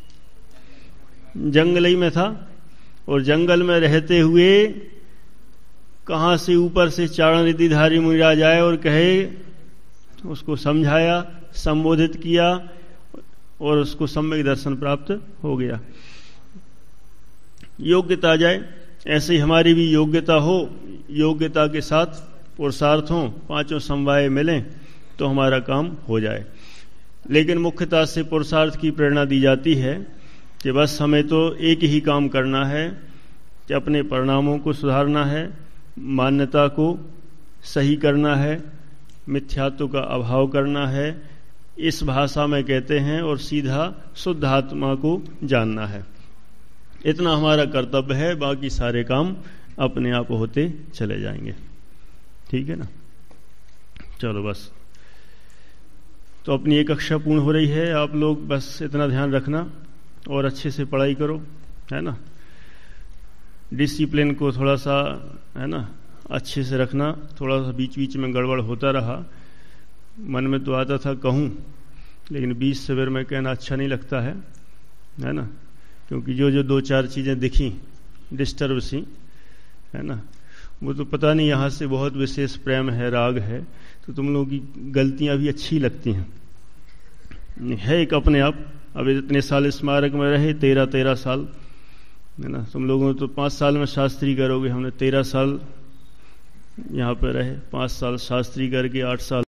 जंगल ही में था, और जंगल में रहते हुए कहाँ से ऊपर से चारण रिद्धिधारी मुनिराज आए और कहे, उसको समझाया, संबोधित किया और उसको सम्यक दर्शन प्राप्त हो गया। योग्यता आ जाए, ऐसे ही हमारी भी योग्यता हो, योग्यता के साथ पुरुषार्थ हो, पांचों समवाय मिलें तो हमारा काम हो जाए। लेकिन मुख्यतः से पुरुषार्थ की प्रेरणा दी जाती है कि बस हमें तो एक ही काम करना है कि अपने परिणामों को सुधारना है, मान्यता को सही करना है, मिथ्यात्व का अभाव करना है, इस भाषा में कहते हैं, और सीधा शुद्ध आत्मा को जानना है। इतना हमारा कर्तव्य है, बाकी सारे काम अपने आप होते चले जाएंगे। ठीक है ना। चलो बस, तो अपनी एक कक्षा पूर्ण हो रही है। आप लोग बस इतना ध्यान रखना और अच्छे से पढ़ाई करो, है ना। डिसिप्लिन को थोड़ा सा, है ना, अच्छे से रखना। थोड़ा सा बीच बीच में गड़बड़ होता रहा, मन में तो आता था कहूँ, लेकिन बीच से फिर मैं कहना अच्छा नहीं लगता है ना। क्योंकि जो जो दो चार चीज़ें दिखी डिस्टर्ब सी, है ना, वो तो पता नहीं यहाँ से बहुत विशेष प्रेम है, राग है, तो तुम लोगों की गलतियाँ भी अच्छी लगती हैं। है एक अपने आप, अब इतने साल स्मारक में रहे, 13 साल, है ना। तुम लोगों तो 5 साल में शास्त्री करोगे, हमने 13 साल यहाँ पे रहे, 5 साल शास्त्री करके 8 साल